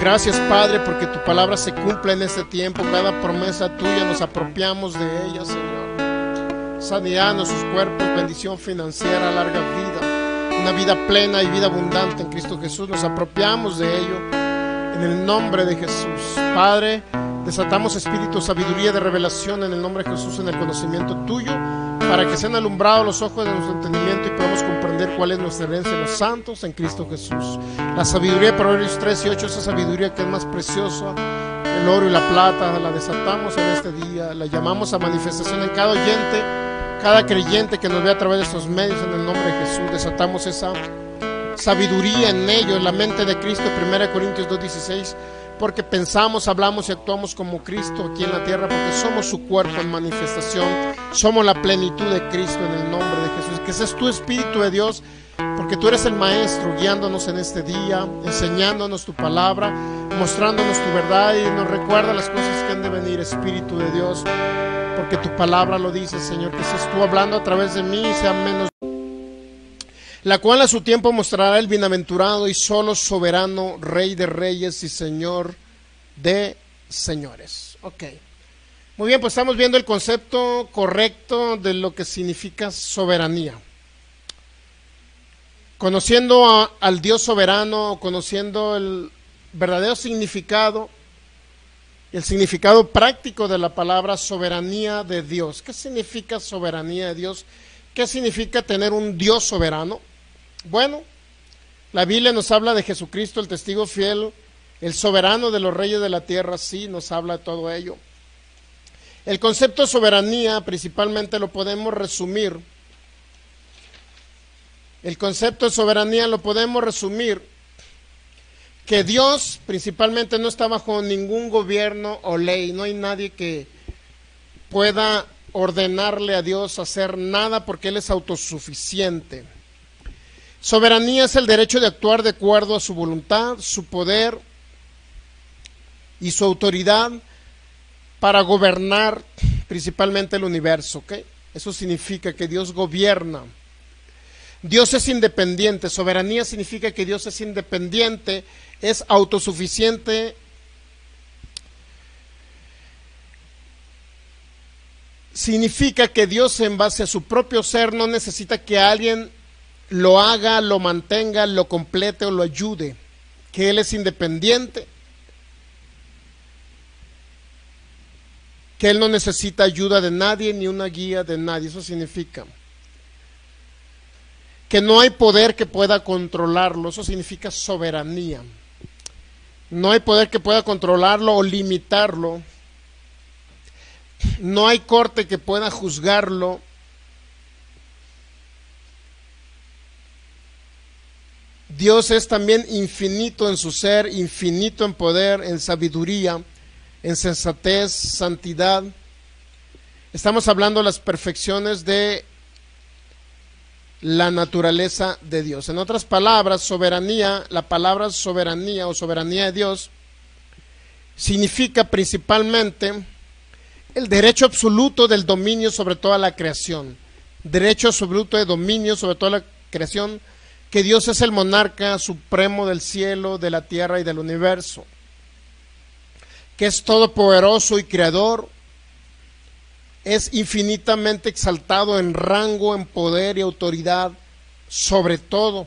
Gracias, Padre, porque tu palabra se cumple en este tiempo. Cada promesa tuya nos apropiamos de ella, Señor. Sanidad en nuestros cuerpos, bendición financiera, larga vida, una vida plena y vida abundante en Cristo Jesús. Nos apropiamos de ello en el nombre de Jesús. Padre, desatamos espíritu, sabiduría de revelación en el nombre de Jesús, en el conocimiento tuyo, para que sean alumbrados los ojos de nuestro entendimiento y podamos comprender cuál es nuestra herencia en los santos en Cristo Jesús. La sabiduría de Proverbios 3 y 8, esa sabiduría que es más preciosa, el oro y la plata, la desatamos en este día, la llamamos a manifestación en cada oyente, cada creyente que nos ve a través de estos medios, en el nombre de Jesús. Desatamos esa sabiduría en ellos, la mente de Cristo, 1 Corintios 2:16, porque pensamos, hablamos y actuamos como Cristo aquí en la tierra, porque somos su cuerpo en manifestación, somos la plenitud de Cristo en el nombre de Jesús. Que ese es tu Espíritu de Dios, porque tú eres el Maestro, guiándonos en este día, enseñándonos tu palabra, mostrándonos tu verdad, y nos recuerda las cosas que han de venir, Espíritu de Dios, porque tu palabra lo dice, Señor, que seas tú hablando a través de mí y sea menos, la cual a su tiempo mostrará el bienaventurado y solo soberano, Rey de reyes y Señor de señores. Ok, muy bien, pues estamos viendo el concepto correcto de lo que significa soberanía. Conociendo al Dios soberano, conociendo el verdadero significado, el significado práctico de la palabra soberanía de Dios. ¿Qué significa soberanía de Dios? ¿Qué significa tener un Dios soberano? Bueno, la Biblia nos habla de Jesucristo, el testigo fiel, el soberano de los reyes de la tierra, sí, nos habla de todo ello. El concepto de soberanía principalmente lo podemos resumir. El concepto de soberanía lo podemos resumir que Dios principalmente no está bajo ningún gobierno o ley. No hay nadie que pueda ordenarle a Dios hacer nada porque Él es autosuficiente. Soberanía es el derecho de actuar de acuerdo a su voluntad, su poder y su autoridad para gobernar principalmente el universo, ¿ok? Eso significa que Dios gobierna. Dios es independiente. Soberanía significa que Dios es independiente, es autosuficiente. Significa que Dios, en base a su propio ser, no necesita que alguien lo haga, lo mantenga, lo complete o lo ayude, que Él es independiente, que Él no necesita ayuda de nadie ni una guía de nadie. Eso significa que no hay poder que pueda controlarlo. Eso significa soberanía. No hay poder que pueda controlarlo o limitarlo. No hay corte que pueda juzgarlo. Dios es también infinito en su ser, infinito en poder, en sabiduría, en sensatez, santidad. Estamos hablando de las perfecciones de la naturaleza de Dios. En otras palabras, soberanía, la palabra soberanía o soberanía de Dios significa principalmente el derecho absoluto del dominio sobre toda la creación. Derecho absoluto de dominio sobre toda la creación, que Dios es el monarca supremo del cielo, de la tierra y del universo, que es todopoderoso y creador, es infinitamente exaltado en rango, en poder y autoridad sobre todo.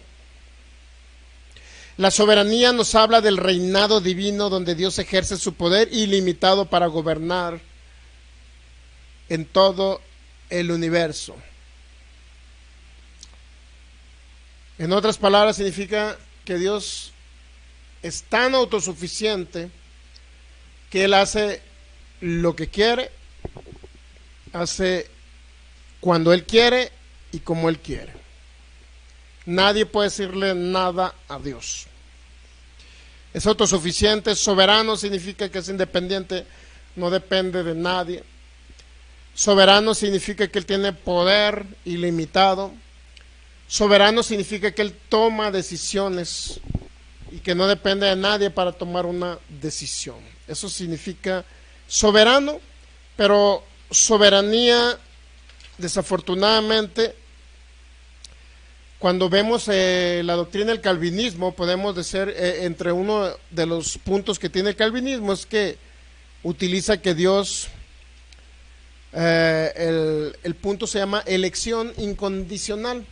La soberanía nos habla del reinado divino donde Dios ejerce su poder ilimitado para gobernar en todo el universo. En otras palabras, significa que Dios es tan autosuficiente que Él hace lo que quiere, hace cuando Él quiere y como Él quiere. Nadie puede decirle nada a Dios. Es autosuficiente. Soberano significa que es independiente, no depende de nadie. Soberano significa que Él tiene poder ilimitado. Soberano significa que Él toma decisiones y que no depende de nadie para tomar una decisión. Eso significa soberano, pero soberanía, desafortunadamente, Cuando vemos la doctrina del calvinismo, podemos decir, entre uno de los puntos que tiene el calvinismo es que utiliza que Dios, el punto se llama elección incondicional,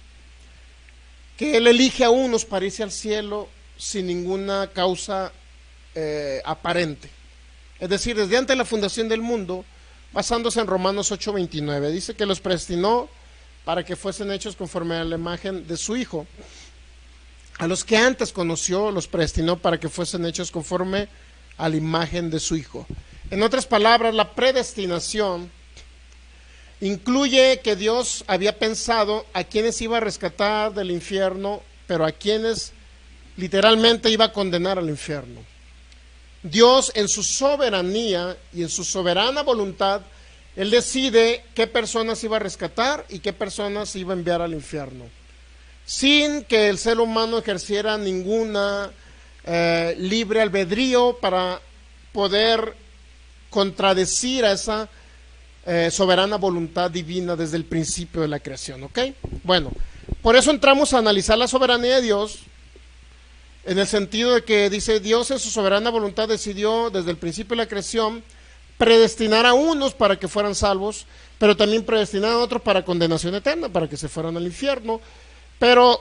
que Él elige a unos para irse al cielo sin ninguna causa aparente. Es decir, desde antes de la fundación del mundo, basándose en Romanos 8:29, dice que los predestinó para que fuesen hechos conforme a la imagen de su Hijo. A los que antes conoció, los predestinó para que fuesen hechos conforme a la imagen de su Hijo. En otras palabras, la predestinación incluye que Dios había pensado a quienes iba a rescatar del infierno, pero a quienes literalmente iba a condenar al infierno. Dios, en su soberanía y en su soberana voluntad, Él decide qué personas iba a rescatar y qué personas iba a enviar al infierno, sin que el ser humano ejerciera ninguna libre albedrío para poder contradecir a esa soberana voluntad divina desde el principio de la creación, ¿ok? Bueno, por eso entramos a analizar la soberanía de Dios, en el sentido de que dice Dios en su soberana voluntad decidió desde el principio de la creación predestinar a unos para que fueran salvos, pero también predestinar a otros para condenación eterna, para que se fueran al infierno, pero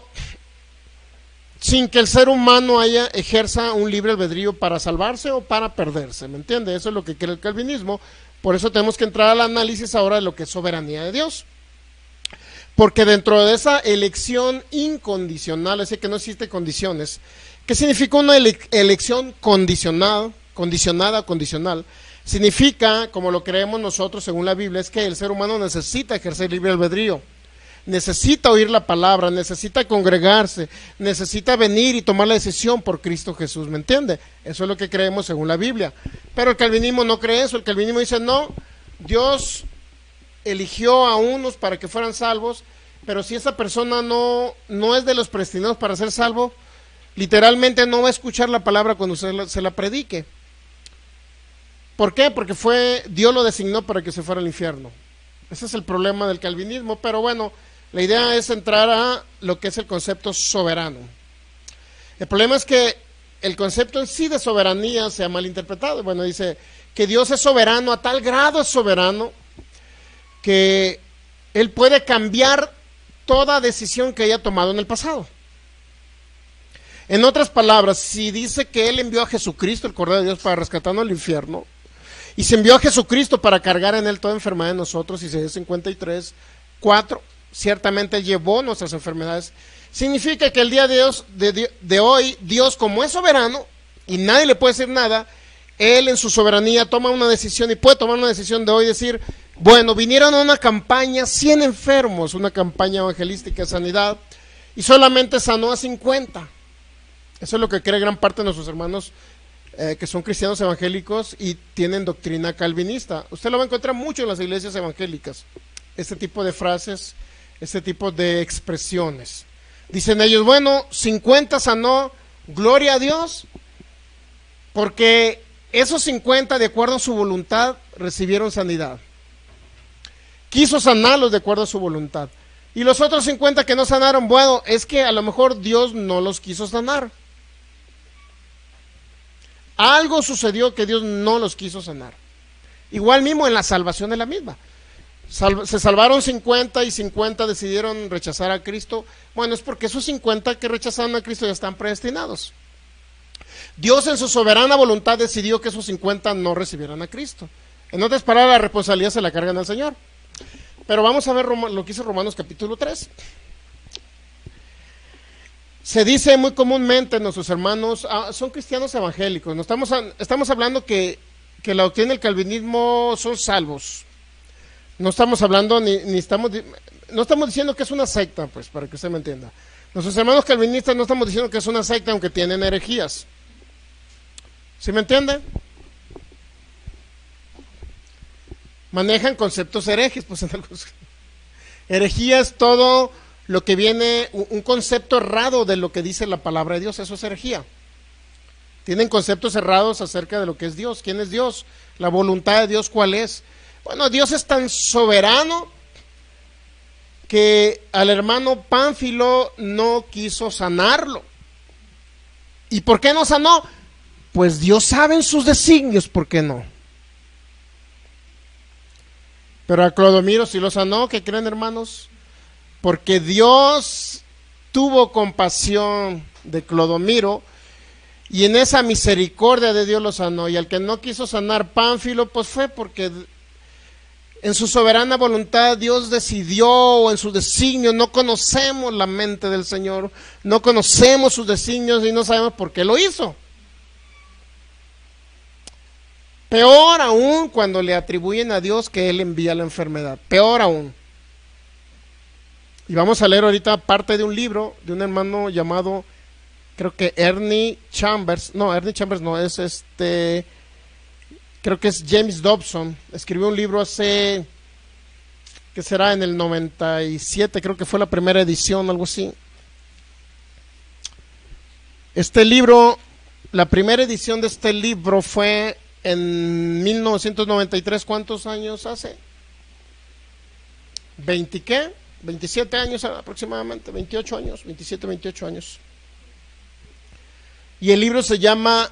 sin que el ser humano ejerza un libre albedrío para salvarse o para perderse, ¿me entiende? Eso es lo que cree el calvinismo. Por eso tenemos que entrar al análisis ahora de lo que es soberanía de Dios, porque dentro de esa elección incondicional, es decir, que no existe condiciones. ¿Qué significa una elección condicionada? Condicional. Significa, como lo creemos nosotros según la Biblia, es que el ser humano necesita ejercer libre albedrío, necesita oír la palabra, necesita congregarse, necesita venir y tomar la decisión por Cristo Jesús, ¿me entiende? Eso es lo que creemos según la Biblia. Pero el calvinismo no cree eso. El calvinismo dice, no, Dios eligió a unos para que fueran salvos, pero si esa persona no es de los predestinados para ser salvo, literalmente no va a escuchar la palabra cuando se la predique. ¿Por qué? Porque Dios lo designó para que se fuera al infierno. Ese es el problema del calvinismo, pero bueno, la idea es entrar a lo que es el concepto soberano. El problema es que el concepto en sí de soberanía se ha malinterpretado. Bueno, dice que Dios es soberano, a tal grado es soberano, que Él puede cambiar toda decisión que haya tomado en el pasado. En otras palabras, si dice que Él envió a Jesucristo, el Cordero de Dios, para rescatarnos del infierno, y se envió a Jesucristo para cargar en Él toda enfermedad de nosotros, Isaías 53:4, ciertamente Él llevó nuestras enfermedades, significa que el día de hoy, Dios, como es soberano, y nadie le puede decir nada, Él en su soberanía toma una decisión, y puede tomar una decisión de hoy, decir, bueno, vinieron a una campaña, 100 enfermos, una campaña evangelística de sanidad, y solamente sanó a 50. Eso es lo que cree gran parte de nuestros hermanos que son cristianos evangélicos y tienen doctrina calvinista. Usted lo va a encontrar mucho en las iglesias evangélicas, este tipo de frases, este tipo de expresiones. Dicen ellos, bueno, 50 sanó, gloria a Dios, porque esos 50, de acuerdo a su voluntad, recibieron sanidad. Quiso sanarlos de acuerdo a su voluntad. Y los otros 50 que no sanaron, bueno, es que a lo mejor Dios no los quiso sanar. Algo sucedió que Dios no los quiso sanar. Igual mismo en la salvación de la misma. Se salvaron 50 y 50 decidieron rechazar a Cristo. Bueno, es porque esos 50 que rechazaron a Cristo ya están predestinados. Dios en su soberana voluntad decidió que esos 50 no recibieran a Cristo. En otras palabras, la responsabilidad se la cargan al Señor. Pero vamos a ver lo que dice Romanos capítulo 3. Se dice muy comúnmente, nuestros hermanos son cristianos evangélicos. No estamos hablando que la doctrina del calvinismo son salvos. No estamos hablando no estamos diciendo que es una secta, pues, para que usted me entienda. Nuestros hermanos calvinistas no estamos diciendo que es una secta, aunque tienen herejías. ¿Sí me entiende? Manejan conceptos herejes, pues, herejía es todo lo que viene, un concepto errado de lo que dice la palabra de Dios, eso es herejía. Tienen conceptos errados acerca de lo que es Dios. ¿Quién es Dios? La voluntad de Dios, ¿cuál es? Bueno, Dios es tan soberano que al hermano Pánfilo no quiso sanarlo. ¿Y por qué no sanó? Pues Dios sabe en sus designios por qué no. Pero a Clodomiro sí lo sanó. ¿Qué creen, hermanos? Porque Dios tuvo compasión de Clodomiro y en esa misericordia de Dios lo sanó. Y al que no quiso sanar Pánfilo, pues fue porque en su soberana voluntad Dios decidió, o en su designio. No conocemos la mente del Señor, no conocemos sus designios y no sabemos por qué lo hizo. Peor aún cuando le atribuyen a Dios que Él envía la enfermedad. Peor aún. Y vamos a leer ahorita parte de un libro de un hermano llamado, creo que Ernie Chambers. No, Ernie Chambers no, es creo que es James Dobson. Escribió un libro hace, ¿qué será? En el 97, creo que fue la primera edición, algo así. Este libro, la primera edición de este libro fue en 1993. ¿Cuántos años hace? ¿20 qué? 27 años aproximadamente, 28 años, 27, 28 años. Y el libro se llama,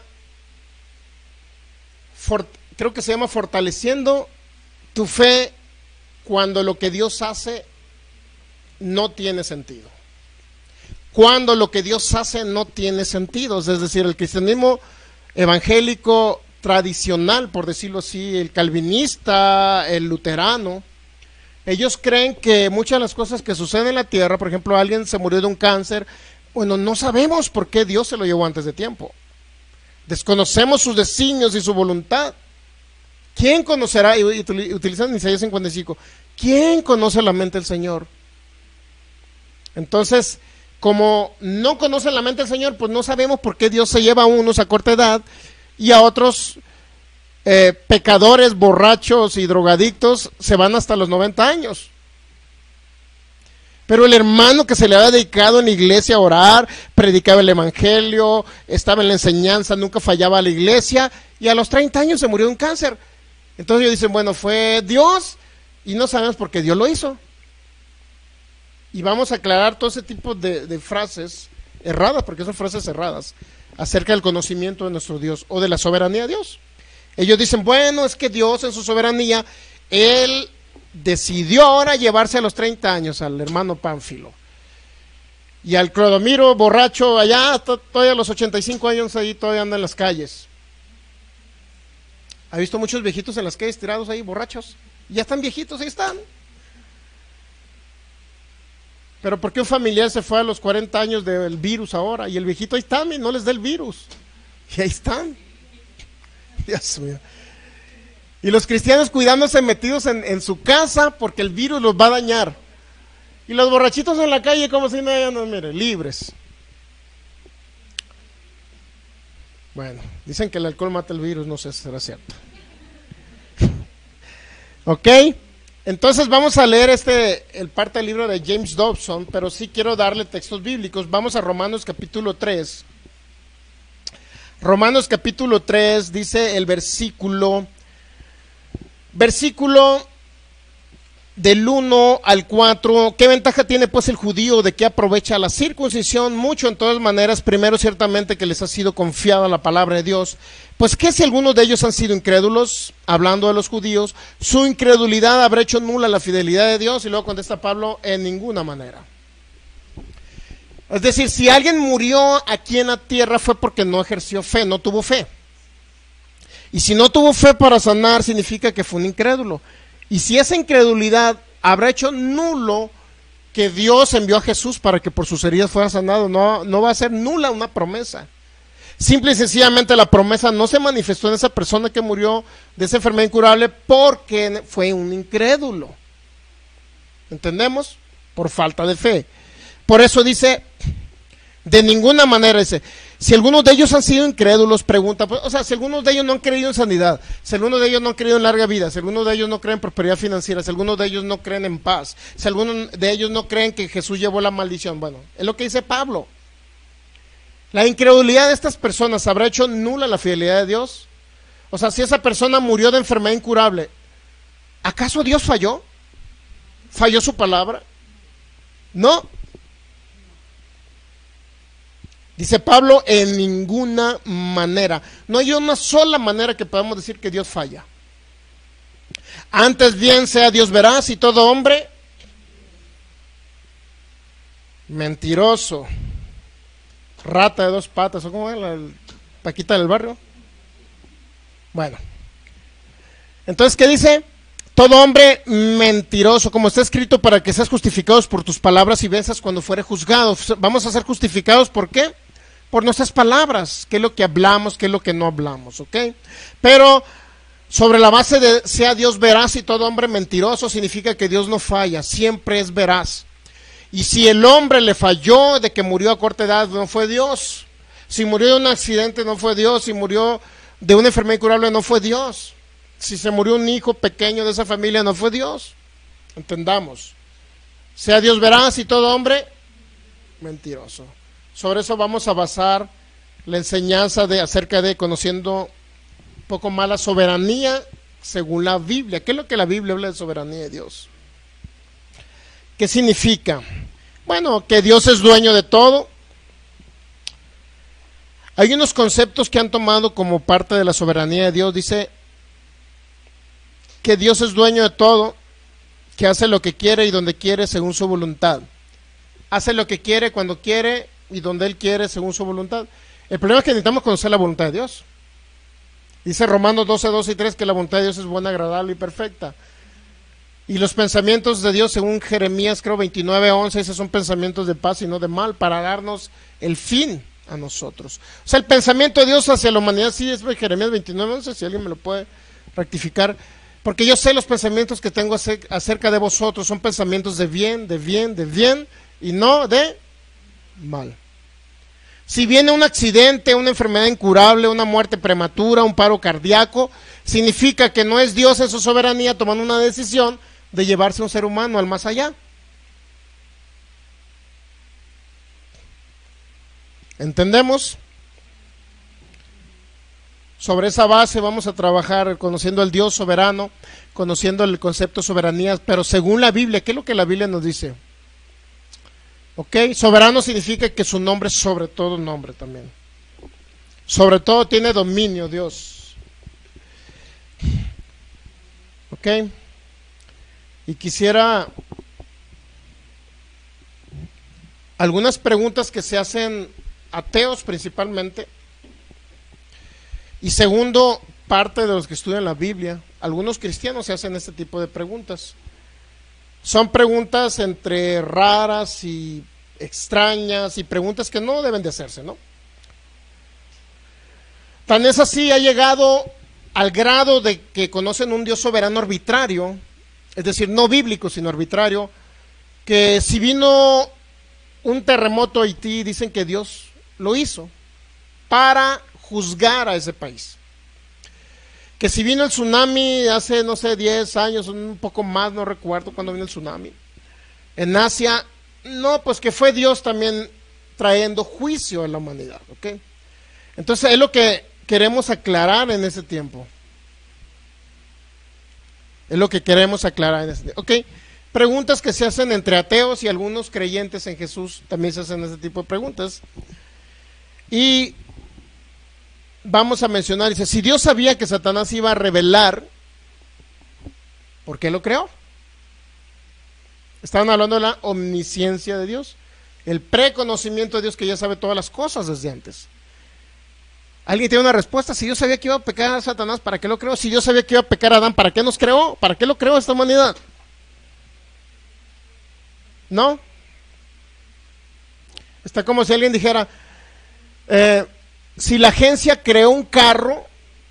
creo que se llama Fortaleciendo tu fe cuando lo que Dios hace no tiene sentido. Cuando lo que Dios hace no tiene sentido. Es decir, el cristianismo evangélico tradicional, por decirlo así, el calvinista, el luterano, ellos creen que muchas de las cosas que suceden en la tierra, por ejemplo, alguien se murió de un cáncer, bueno, no sabemos por qué Dios se lo llevó antes de tiempo. Desconocemos sus designios y su voluntad. ¿Quién conocerá? Y utilizan Isaías 55. ¿Quién conoce la mente del Señor? Entonces, como no conocen la mente del Señor, pues no sabemos por qué Dios se lleva a unos a corta edad y a otros pecadores, borrachos y drogadictos se van hasta los 90 años. Pero el hermano que se le había dedicado en la iglesia a orar, predicaba el evangelio, estaba en la enseñanza, nunca fallaba a la iglesia, y a los 30 años se murió de un cáncer. Entonces ellos dicen, bueno, fue Dios, y no sabemos por qué Dios lo hizo. Y vamos a aclarar todo ese tipo de frases erradas, porque son frases erradas, acerca del conocimiento de nuestro Dios, o de la soberanía de Dios. Ellos dicen, bueno, es que Dios en su soberanía, Él decidió ahora llevarse a los 30 años al hermano Pánfilo. Y al Clodomiro borracho allá, todavía a los 85 años ahí todavía anda en las calles. ¿Ha visto muchos viejitos en las calles tirados ahí, borrachos? Ya están viejitos, ahí están. Pero ¿por qué un familiar se fue a los 40 años del virus ahora? Y el viejito ahí está, no les da el virus. Y ahí están. Dios mío. Y los cristianos cuidándose metidos en su casa porque el virus los va a dañar. Y los borrachitos en la calle como si no, mire, libres. Bueno, dicen que el alcohol mata el virus, no sé si será cierto. Ok, entonces vamos a leer el parte del libro de James Dobson, pero sí quiero darle textos bíblicos. Vamos a Romanos capítulo 3. Romanos capítulo 3 dice el versículo del 1 al 4, ¿qué ventaja tiene pues el judío? ¿De qué aprovecha la circuncisión? Mucho, en todas maneras. Primero, ciertamente que les ha sido confiada la palabra de Dios. Pues ¿qué si algunos de ellos han sido incrédulos? Hablando de los judíos, su incredulidad habrá hecho nula la fidelidad de Dios. Y luego contesta Pablo, en ninguna manera. Es decir, si alguien murió aquí en la tierra fue porque no ejerció fe, no tuvo fe. Y si no tuvo fe para sanar, significa que fue un incrédulo. Y si esa incredulidad habrá hecho nulo que Dios envió a Jesús para que por sus heridas fuera sanado, no va a ser nula una promesa. Simple y sencillamente la promesa no se manifestó en esa persona que murió de esa enfermedad incurable porque fue un incrédulo. ¿Entendemos? Por falta de fe. Por eso dice, de ninguna manera, dice, si algunos de ellos han sido incrédulos, pregunta, pues, o sea, si algunos de ellos no han creído en sanidad, si algunos de ellos no han creído en larga vida, si algunos de ellos no creen en prosperidad financiera, si algunos de ellos no creen en paz, si algunos de ellos no creen que Jesús llevó la maldición, bueno, es lo que dice Pablo. La incredulidad de estas personas habrá hecho nula la fidelidad de Dios. O sea, si esa persona murió de enfermedad incurable, ¿acaso Dios falló? ¿Falló su palabra? No. Dice Pablo, en ninguna manera. No hay una sola manera que podamos decir que Dios falla. Antes bien sea Dios veraz y todo hombre mentiroso, rata de dos patas, ¿o cómo es la Paquita del barrio? Bueno, entonces, ¿qué dice? Todo hombre mentiroso, como está escrito, para que seas justificados por tus palabras y venzas cuando fuere juzgado. Vamos a ser justificados, ¿por qué? Por nuestras palabras, qué es lo que hablamos, qué es lo que no hablamos, ¿ok? Pero sobre la base de sea Dios veraz y todo hombre mentiroso, significa que Dios no falla, siempre es veraz. Y si el hombre le falló de que murió a corta edad, no fue Dios. Si murió de un accidente, no fue Dios. Si murió de una enfermedad incurable, no fue Dios. Si se murió un hijo pequeño de esa familia, no fue Dios. Entendamos. Sea Dios veraz y todo hombre mentiroso. Sobre eso vamos a basar la enseñanza acerca de conociendo un poco más la soberanía según la Biblia. ¿Qué es lo que la Biblia habla de soberanía de Dios? ¿Qué significa? Bueno, que Dios es dueño de todo. Hay unos conceptos que han tomado como parte de la soberanía de Dios. Dice que Dios es dueño de todo, que hace lo que quiere y donde quiere según su voluntad. Hace lo que quiere, cuando quiere y donde Él quiere según su voluntad. El problema es que necesitamos conocer la voluntad de Dios. Dice Romanos 12, 2 y 3 que la voluntad de Dios es buena, agradable y perfecta. Y los pensamientos de Dios, según Jeremías, creo 29, 11, esos son pensamientos de paz y no de mal, para darnos el fin a nosotros. O sea, el pensamiento de Dios hacia la humanidad, sí es Jeremías 29, 11, si alguien me lo puede rectificar, porque yo sé los pensamientos que tengo acerca de vosotros, son pensamientos de bien, de bien, de bien, y no de mal. Si viene un accidente, una enfermedad incurable, una muerte prematura, un paro cardíaco, significa que no es Dios en su soberanía tomando una decisión de llevarse a un ser humano al más allá. ¿Entendemos? Sobre esa base vamos a trabajar conociendo al Dios soberano, conociendo el concepto de soberanía, pero según la Biblia. ¿Qué es lo que la Biblia nos dice? Ok, soberano significa que su nombre es sobre todo nombre también. Sobre todo tiene dominio Dios. Ok. Y quisiera algunas preguntas que se hacen ateos principalmente. Y segundo, parte de los que estudian la Biblia, algunos cristianos se hacen este tipo de preguntas. Son preguntas entre raras y extrañas y preguntas que no deben de hacerse, ¿no? Tan es así, ha llegado al grado de que conocen un Dios soberano arbitrario, es decir, no bíblico, sino arbitrario, que si vino un terremoto a Haití, dicen que Dios lo hizo para juzgar a ese país. Que si vino el tsunami hace, no sé, 10 años, un poco más, no recuerdo cuándo vino el tsunami, en Asia, no, pues que fue Dios también trayendo juicio a la humanidad, ¿ok? Entonces es lo que queremos aclarar en ese tiempo. Es lo que queremos aclarar en ese tiempo, ¿ok? Preguntas que se hacen entre ateos y algunos creyentes en Jesús también se hacen ese tipo de preguntas. Y vamos a mencionar, dice, si Dios sabía que Satanás iba a revelar, ¿por qué lo creó? Estaban hablando de la omnisciencia de Dios, el preconocimiento de Dios que ya sabe todas las cosas desde antes. ¿Alguien tiene una respuesta? Si Dios sabía que iba a pecar a Satanás, ¿para qué lo creó? Si Dios sabía que iba a pecar a Adán, ¿para qué nos creó? ¿Para qué lo creó esta humanidad? ¿No? Está como si alguien dijera, si la agencia creó un carro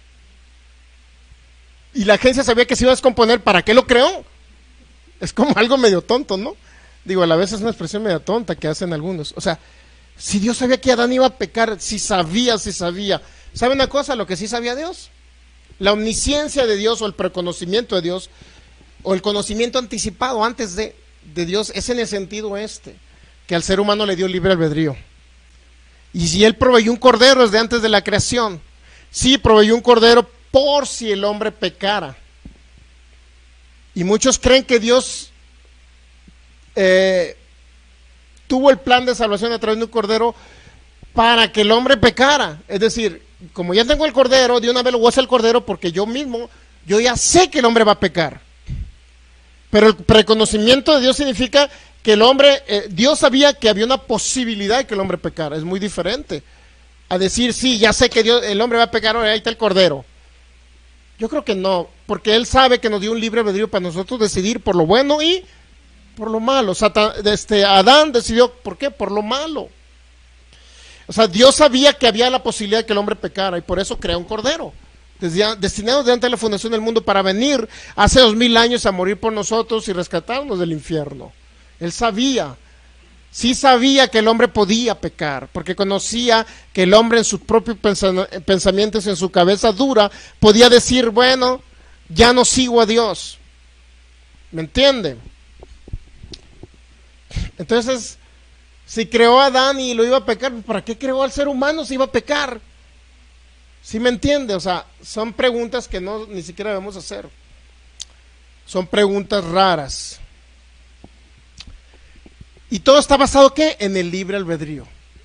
y la agencia sabía que se iba a descomponer, ¿para qué lo creó? Es como algo medio tonto, ¿no? Digo, a la vez es una expresión medio tonta que hacen algunos. O sea, si Dios sabía que Adán iba a pecar, si sabía. ¿Sabe una cosa? Lo que sí sabía Dios. La omnisciencia de Dios o el preconocimiento de Dios o el conocimiento anticipado antes de Dios es en el sentido que al ser humano le dio libre albedrío. Y si Él proveyó un cordero desde antes de la creación, sí proveyó un cordero por si el hombre pecara. Y muchos creen que Dios tuvo el plan de salvación a través de un cordero para que el hombre pecara. Es decir, como ya tengo el cordero, de una vez lo voy a hacer el cordero porque yo ya sé que el hombre va a pecar. Pero el preconocimiento de Dios significa que el hombre, Dios sabía que había una posibilidad de que el hombre pecara. Es muy diferente a decir, sí, ya sé que el hombre va a pecar, ahora ahí está el cordero. Yo creo que no, porque Él sabe que nos dio un libre albedrío para nosotros decidir por lo bueno y por lo malo. Adán decidió, ¿por qué? Por lo malo. O sea, Dios sabía que había la posibilidad de que el hombre pecara y por eso creó un cordero, destinado delante de la fundación del mundo para venir hace 2000 años a morir por nosotros y rescatarnos del infierno. Él sabía, sí sabía que el hombre podía pecar, porque conocía que el hombre en sus propios pensamientos, en su cabeza dura, podía decir, bueno, ya no sigo a Dios. ¿Me entiende? Entonces, si creó a Adán y lo iba a pecar, ¿para qué creó al ser humano si iba a pecar? ¿Sí me entiende? O sea, son preguntas que ni siquiera debemos hacer. Son preguntas raras. Y todo está basado, ¿qué? En el libre albedrío.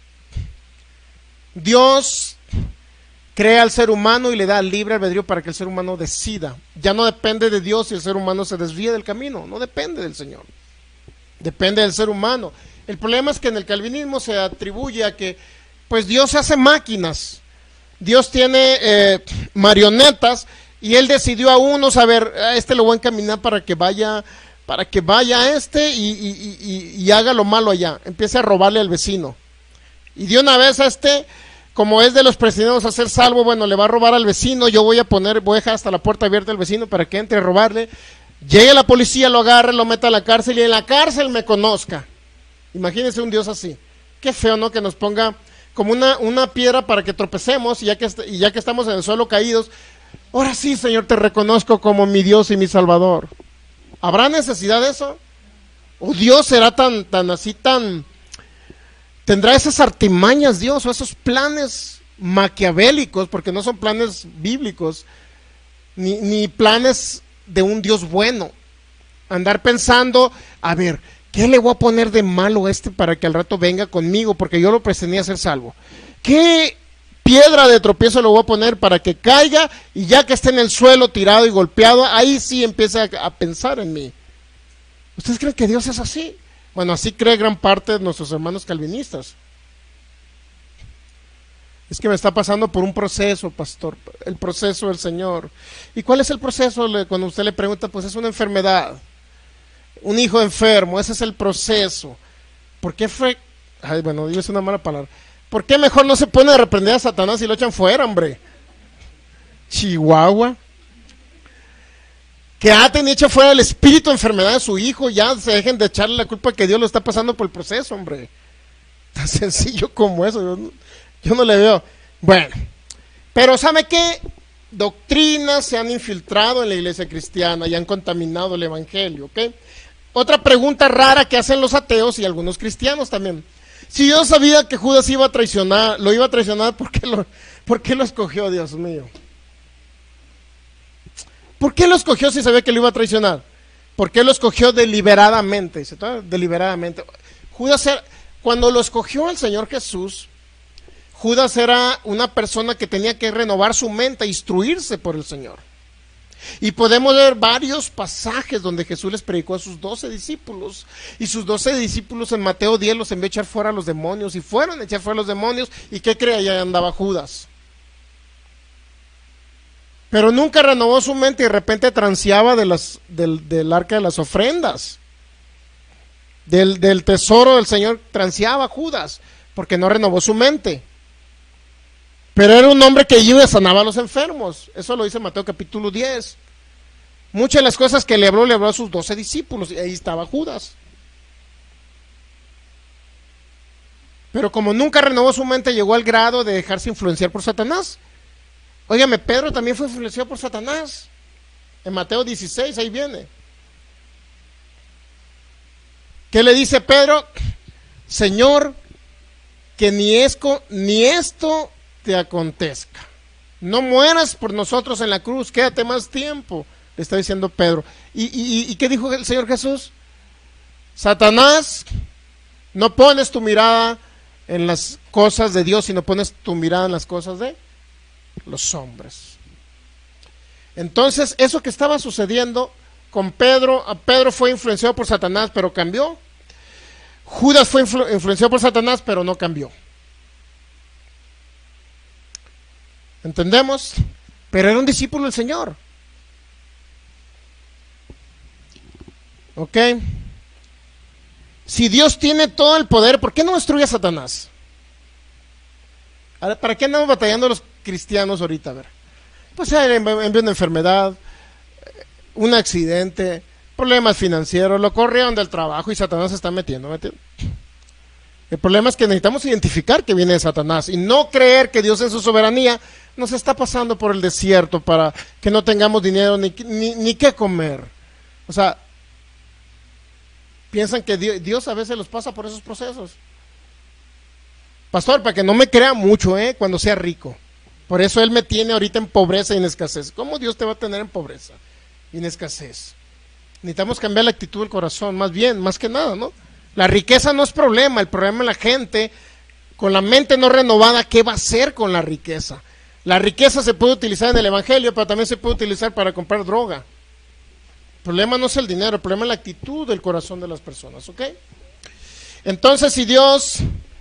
Dios crea al ser humano y le da el libre albedrío para que el ser humano decida. Ya no depende de Dios si el ser humano se desvía del camino. No depende del Señor. Depende del ser humano. El problema es que en el calvinismo se atribuye a que, pues Dios hace máquinas. Dios tiene marionetas y Él decidió a unos, a ver, a este lo voy a encaminar para que vaya a este y haga lo malo allá, empiece a robarle al vecino. Y de una vez a este, como es de los predestinados a ser salvo, bueno, le va a robar al vecino, yo voy a dejar hasta la puerta abierta al vecino para que entre a robarle. Llegue la policía, lo agarre, lo meta a la cárcel y en la cárcel me conozca. Imagínense un Dios así. Qué feo, ¿no? Que nos ponga como una piedra para que tropecemos y ya que estamos en el suelo caídos, ahora sí, Señor, te reconozco como mi Dios y mi Salvador. ¿Habrá necesidad de eso? ¿O Dios será tendrá esas artimañas Dios o esos planes maquiavélicos, porque no son planes bíblicos, ni planes de un Dios bueno? Andar pensando, a ver, ¿qué le voy a poner de malo a este para que al rato venga conmigo? Porque yo lo pretendía ser salvo. ¿Qué piedra de tropiezo le voy a poner para que caiga y ya que esté en el suelo tirado y golpeado, ahí sí empieza a pensar en mí? ¿Ustedes creen que Dios es así? Bueno, así cree gran parte de nuestros hermanos calvinistas. Es que me está pasando por un proceso, pastor, el proceso del Señor. ¿Y cuál es el proceso? Cuando usted le pregunta, pues es una enfermedad, un hijo enfermo, ese es el proceso. ¿Por qué bueno, digo, es una mala palabra. ¿Por qué mejor no se pone a reprender a Satanás y lo echan fuera, hombre? Chihuahua. Que aten y echen fuera el espíritu de enfermedad de su hijo, ya se dejen de echarle la culpa que Dios lo está pasando por el proceso, hombre. Tan sencillo como eso, yo no le veo. Bueno, pero ¿sabe qué? Doctrinas se han infiltrado en la iglesia cristiana y han contaminado el evangelio, ¿ok? Otra pregunta rara que hacen los ateos y algunos cristianos también. Si Dios sabía que Judas lo iba a traicionar, ¿por qué lo escogió, Dios mío? ¿Por qué lo escogió si sabía que lo iba a traicionar? ¿Por qué lo escogió deliberadamente? Dice, deliberadamente. Cuando lo escogió el Señor Jesús, Judas era una persona que tenía que renovar su mente, instruirse por el Señor. Y podemos ver varios pasajes donde Jesús les predicó a sus 12 discípulos. Y sus 12 discípulos en Mateo 10 los envió a echar fuera a los demonios. Y fueron a echar fuera a los demonios. ¿Y qué cree? Allá andaba Judas. Pero nunca renovó su mente y de repente transeaba del arca de las ofrendas. Del tesoro del Señor transeaba Judas. Porque no renovó su mente. Pero era un hombre que iba y sanaba a los enfermos. Eso lo dice Mateo capítulo 10. Muchas de las cosas que le habló a sus 12 discípulos. Y ahí estaba Judas. Pero como nunca renovó su mente, llegó al grado de dejarse influenciar por Satanás. Óigame, Pedro también fue influenciado por Satanás. En Mateo 16, ahí viene. ¿Qué le dice Pedro? Señor, que ni esto te acontezca. No mueras por nosotros en la cruz, quédate más tiempo, le está diciendo Pedro. ¿Y qué dijo el Señor Jesús? Satanás, No pones tu mirada en las cosas de Dios, sino pones tu mirada en las cosas de los hombres. Entonces, eso que estaba sucediendo con Pedro, Pedro fue influenciado por Satanás, pero cambió. Judas fue influenciado por Satanás, pero no cambió. ¿Entendemos? Pero era un discípulo del Señor. ¿Ok? Si Dios tiene todo el poder, ¿por qué no destruye a Satanás? ¿Para qué andamos batallando los cristianos ahorita? A ver, pues envió una enfermedad, un accidente, problemas financieros, lo corrieron del trabajo y Satanás se está metiendo. El problema es que necesitamos identificar que viene de Satanás y no creer que Dios en su soberanía nos está pasando por el desierto para que no tengamos dinero ni qué comer. O sea, piensan que Dios a veces los pasa por esos procesos. Pastor, para que no me crea mucho, cuando sea rico. Por eso Él me tiene ahorita en pobreza y en escasez. ¿Cómo Dios te va a tener en pobreza y en escasez? Necesitamos cambiar la actitud del corazón, más que nada, ¿no? La riqueza no es problema, el problema es la gente con la mente no renovada, ¿qué va a hacer con la riqueza? La riqueza se puede utilizar en el evangelio, pero también se puede utilizar para comprar droga. El problema no es el dinero, el problema es la actitud del corazón de las personas, ¿ok? Entonces, si Dios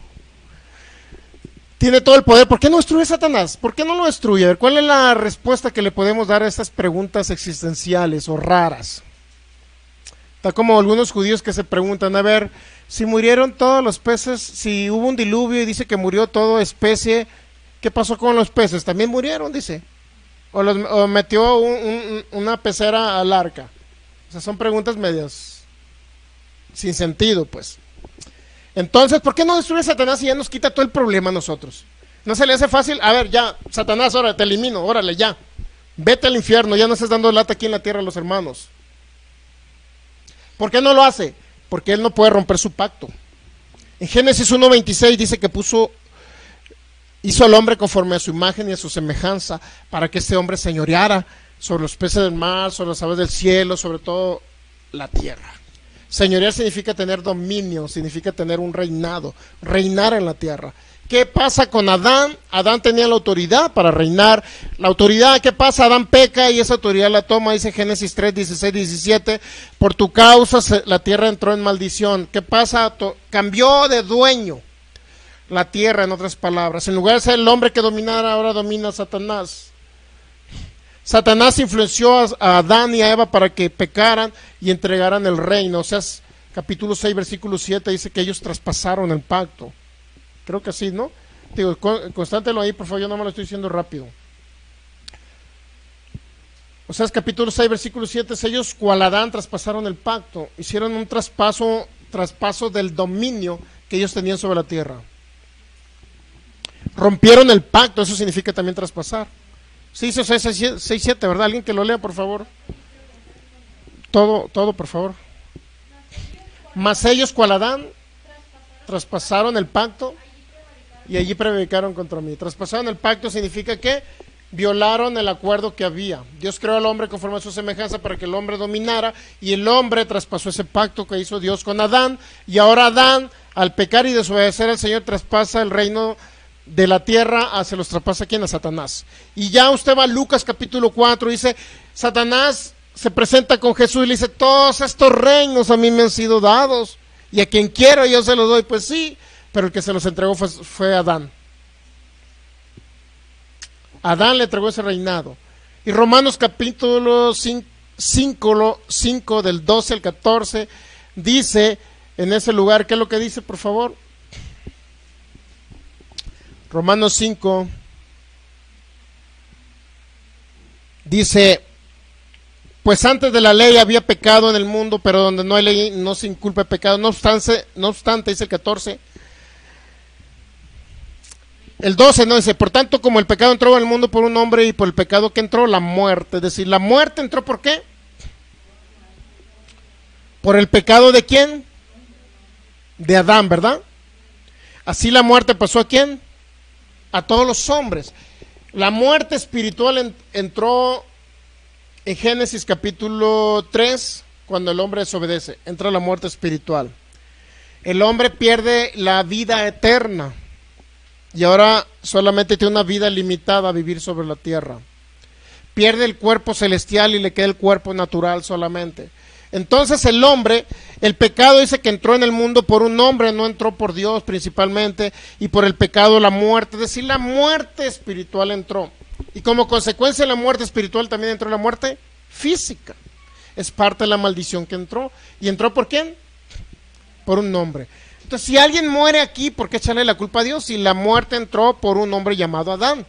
tiene todo el poder, ¿por qué no destruye a Satanás? ¿Por qué no lo destruye? A ver, ¿cuál es la respuesta que le podemos dar a estas preguntas existenciales o raras? Está como algunos judíos que se preguntan, a ver, si murieron todos los peces, si hubo un diluvio y dice que murió toda especie, ¿qué pasó con los peces? ¿También murieron? Dice. O metió una pecera al arca. O sea, son preguntas medias sin sentido, pues. Entonces, ¿por qué no destruye a Satanás y ya nos quita todo el problema a nosotros? ¿No se le hace fácil? A ver, ya, Satanás, ahora te elimino, órale, ya. Vete al infierno, ya no estés dando lata aquí en la tierra a los hermanos. ¿Por qué no lo hace? Porque Él no puede romper su pacto. En Génesis 1:26 dice que hizo al hombre conforme a su imagen y a su semejanza, para que este hombre señoreara sobre los peces del mar, sobre las aves del cielo, sobre todo la tierra. Señorear significa tener dominio, significa tener un reinado, reinar en la tierra. ¿Qué pasa con Adán? Adán tenía la autoridad para reinar. La autoridad, ¿qué pasa? Adán peca y esa autoridad la toma, dice Génesis 3:16-17. Por tu causa la tierra entró en maldición. ¿Qué pasa? Cambió de dueño la tierra, en otras palabras. En lugar de ser el hombre que dominara, ahora domina Satanás. Satanás influenció a Adán y a Eva para que pecaran y entregaran el reino. O sea, capítulo 6, versículo 7 dice que ellos traspasaron el pacto. Creo que sí, ¿no? Digo, constántelo ahí, por favor, yo no me lo estoy diciendo rápido. O sea, es capítulo 6, versículo 7, ellos cual Adán traspasaron el pacto, hicieron un traspaso del dominio que ellos tenían sobre la tierra. Rompieron el pacto, eso significa también traspasar. Sí, dice 6:7, ¿verdad? Alguien que lo lea, por favor. Todo, por favor. Mas ellos cual Adán traspasaron el pacto y allí prevaricaron contra mí. Traspasaron el pacto significa que violaron el acuerdo que había. Dios creó al hombre conforme a su semejanza para que el hombre dominara, y el hombre traspasó ese pacto que hizo Dios con Adán, y ahora Adán, al pecar y desobedecer al Señor, traspasa el reino de la tierra, se los traspasa a Satanás. Y ya usted va a Lucas capítulo 4, dice, Satanás se presenta con Jesús y le dice, todos estos reinos a mí me han sido dados, y a quien quiero yo se los doy. Pues sí, pero el que se los entregó fue Adán. Adán le entregó ese reinado. Y Romanos capítulo 5 del 12 al 14 dice en ese lugar, ¿qué es lo que dice, por favor? Romanos 5 dice, pues antes de la ley había pecado en el mundo, pero donde no hay ley no se inculpa el pecado. No obstante, dice el 14, el 12 no dice, por tanto como el pecado entró en el mundo por un hombre y por el pecado que entró la muerte. Es decir, la muerte entró ¿por qué? Por el pecado ¿de quién? De Adán, ¿verdad? Así la muerte pasó ¿a quién? A todos los hombres. La muerte espiritual entró en Génesis capítulo 3, cuando el hombre desobedece, entra la muerte espiritual. el hombre pierde la vida eterna y ahora solamente tiene una vida limitada a vivir sobre la tierra. Pierde el cuerpo celestial y le queda el cuerpo natural solamente. Entonces el hombre, el pecado dice que entró en el mundo por un hombre, no entró por Dios principalmente, y por el pecado la muerte, es decir, la muerte espiritual entró. Y como consecuencia de la muerte espiritual también entró la muerte física. Es parte de la maldición que entró. ¿Y entró por quién? Por un hombre. Entonces, si alguien muere aquí, ¿por qué echarle la culpa a Dios? Si la muerte entró por un hombre llamado Adán.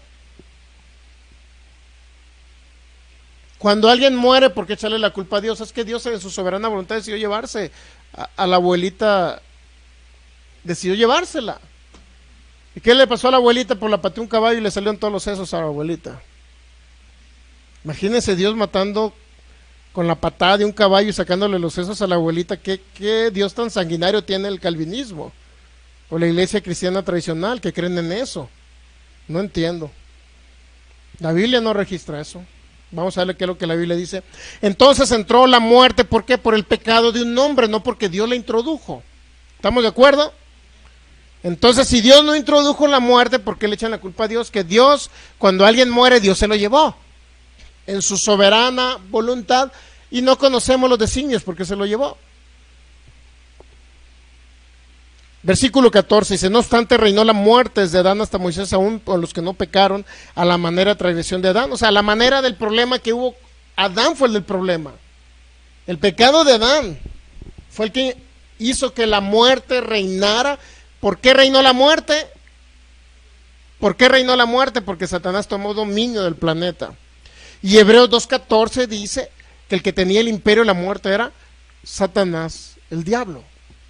Cuando alguien muere, ¿por qué echarle la culpa a Dios? Es que Dios en su soberana voluntad decidió llevarse a la abuelita, decidió llevársela. ¿Y qué le pasó a la abuelita? Pues la pateó un caballo y le salieron todos los sesos a la abuelita. Imagínense Dios matando con la patada de un caballo y sacándole los sesos a la abuelita. ¿Qué Dios tan sanguinario tiene el calvinismo? O la iglesia cristiana tradicional que creen en eso. No entiendo. La Biblia no registra eso. Vamos a ver qué es lo que la Biblia dice. Entonces entró la muerte, ¿por qué? Por el pecado de un hombre, no porque Dios la introdujo. ¿Estamos de acuerdo? Entonces, si Dios no introdujo la muerte, ¿por qué le echan la culpa a Dios? Que Dios, cuando alguien muere, Dios se lo llevó en su soberana voluntad y no conocemos los designios porque se lo llevó. Versículo 14 dice, no obstante reinó la muerte desde Adán hasta Moisés, aún por los que no pecaron, a la manera de transgresión de Adán. O sea, la manera del problema que hubo, Adán fue el del problema. El pecado de Adán fue el que hizo que la muerte reinara. ¿Por qué reinó la muerte? ¿Por qué reinó la muerte? Porque Satanás tomó dominio del planeta. Y Hebreos 2:14 dice que el que tenía el imperio de la muerte era Satanás, el diablo.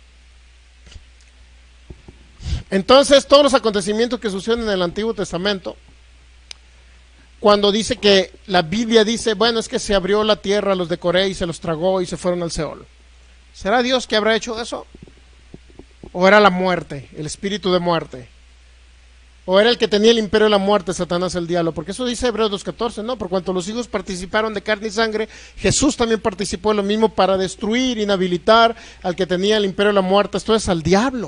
Entonces, todos los acontecimientos que suceden en el Antiguo Testamento, cuando dice que la Biblia dice, bueno, es que se abrió la tierra, los decoré y se los tragó y se fueron al Seol. ¿Será Dios que habrá hecho eso? ¿O era la muerte, el espíritu de muerte? ¿O era el que tenía el imperio de la muerte, Satanás el diablo? Porque eso dice Hebreos 2:14, ¿no? Por cuanto los hijos participaron de carne y sangre, Jesús también participó de lo mismo para destruir, inhabilitar al que tenía el imperio de la muerte, esto es al diablo.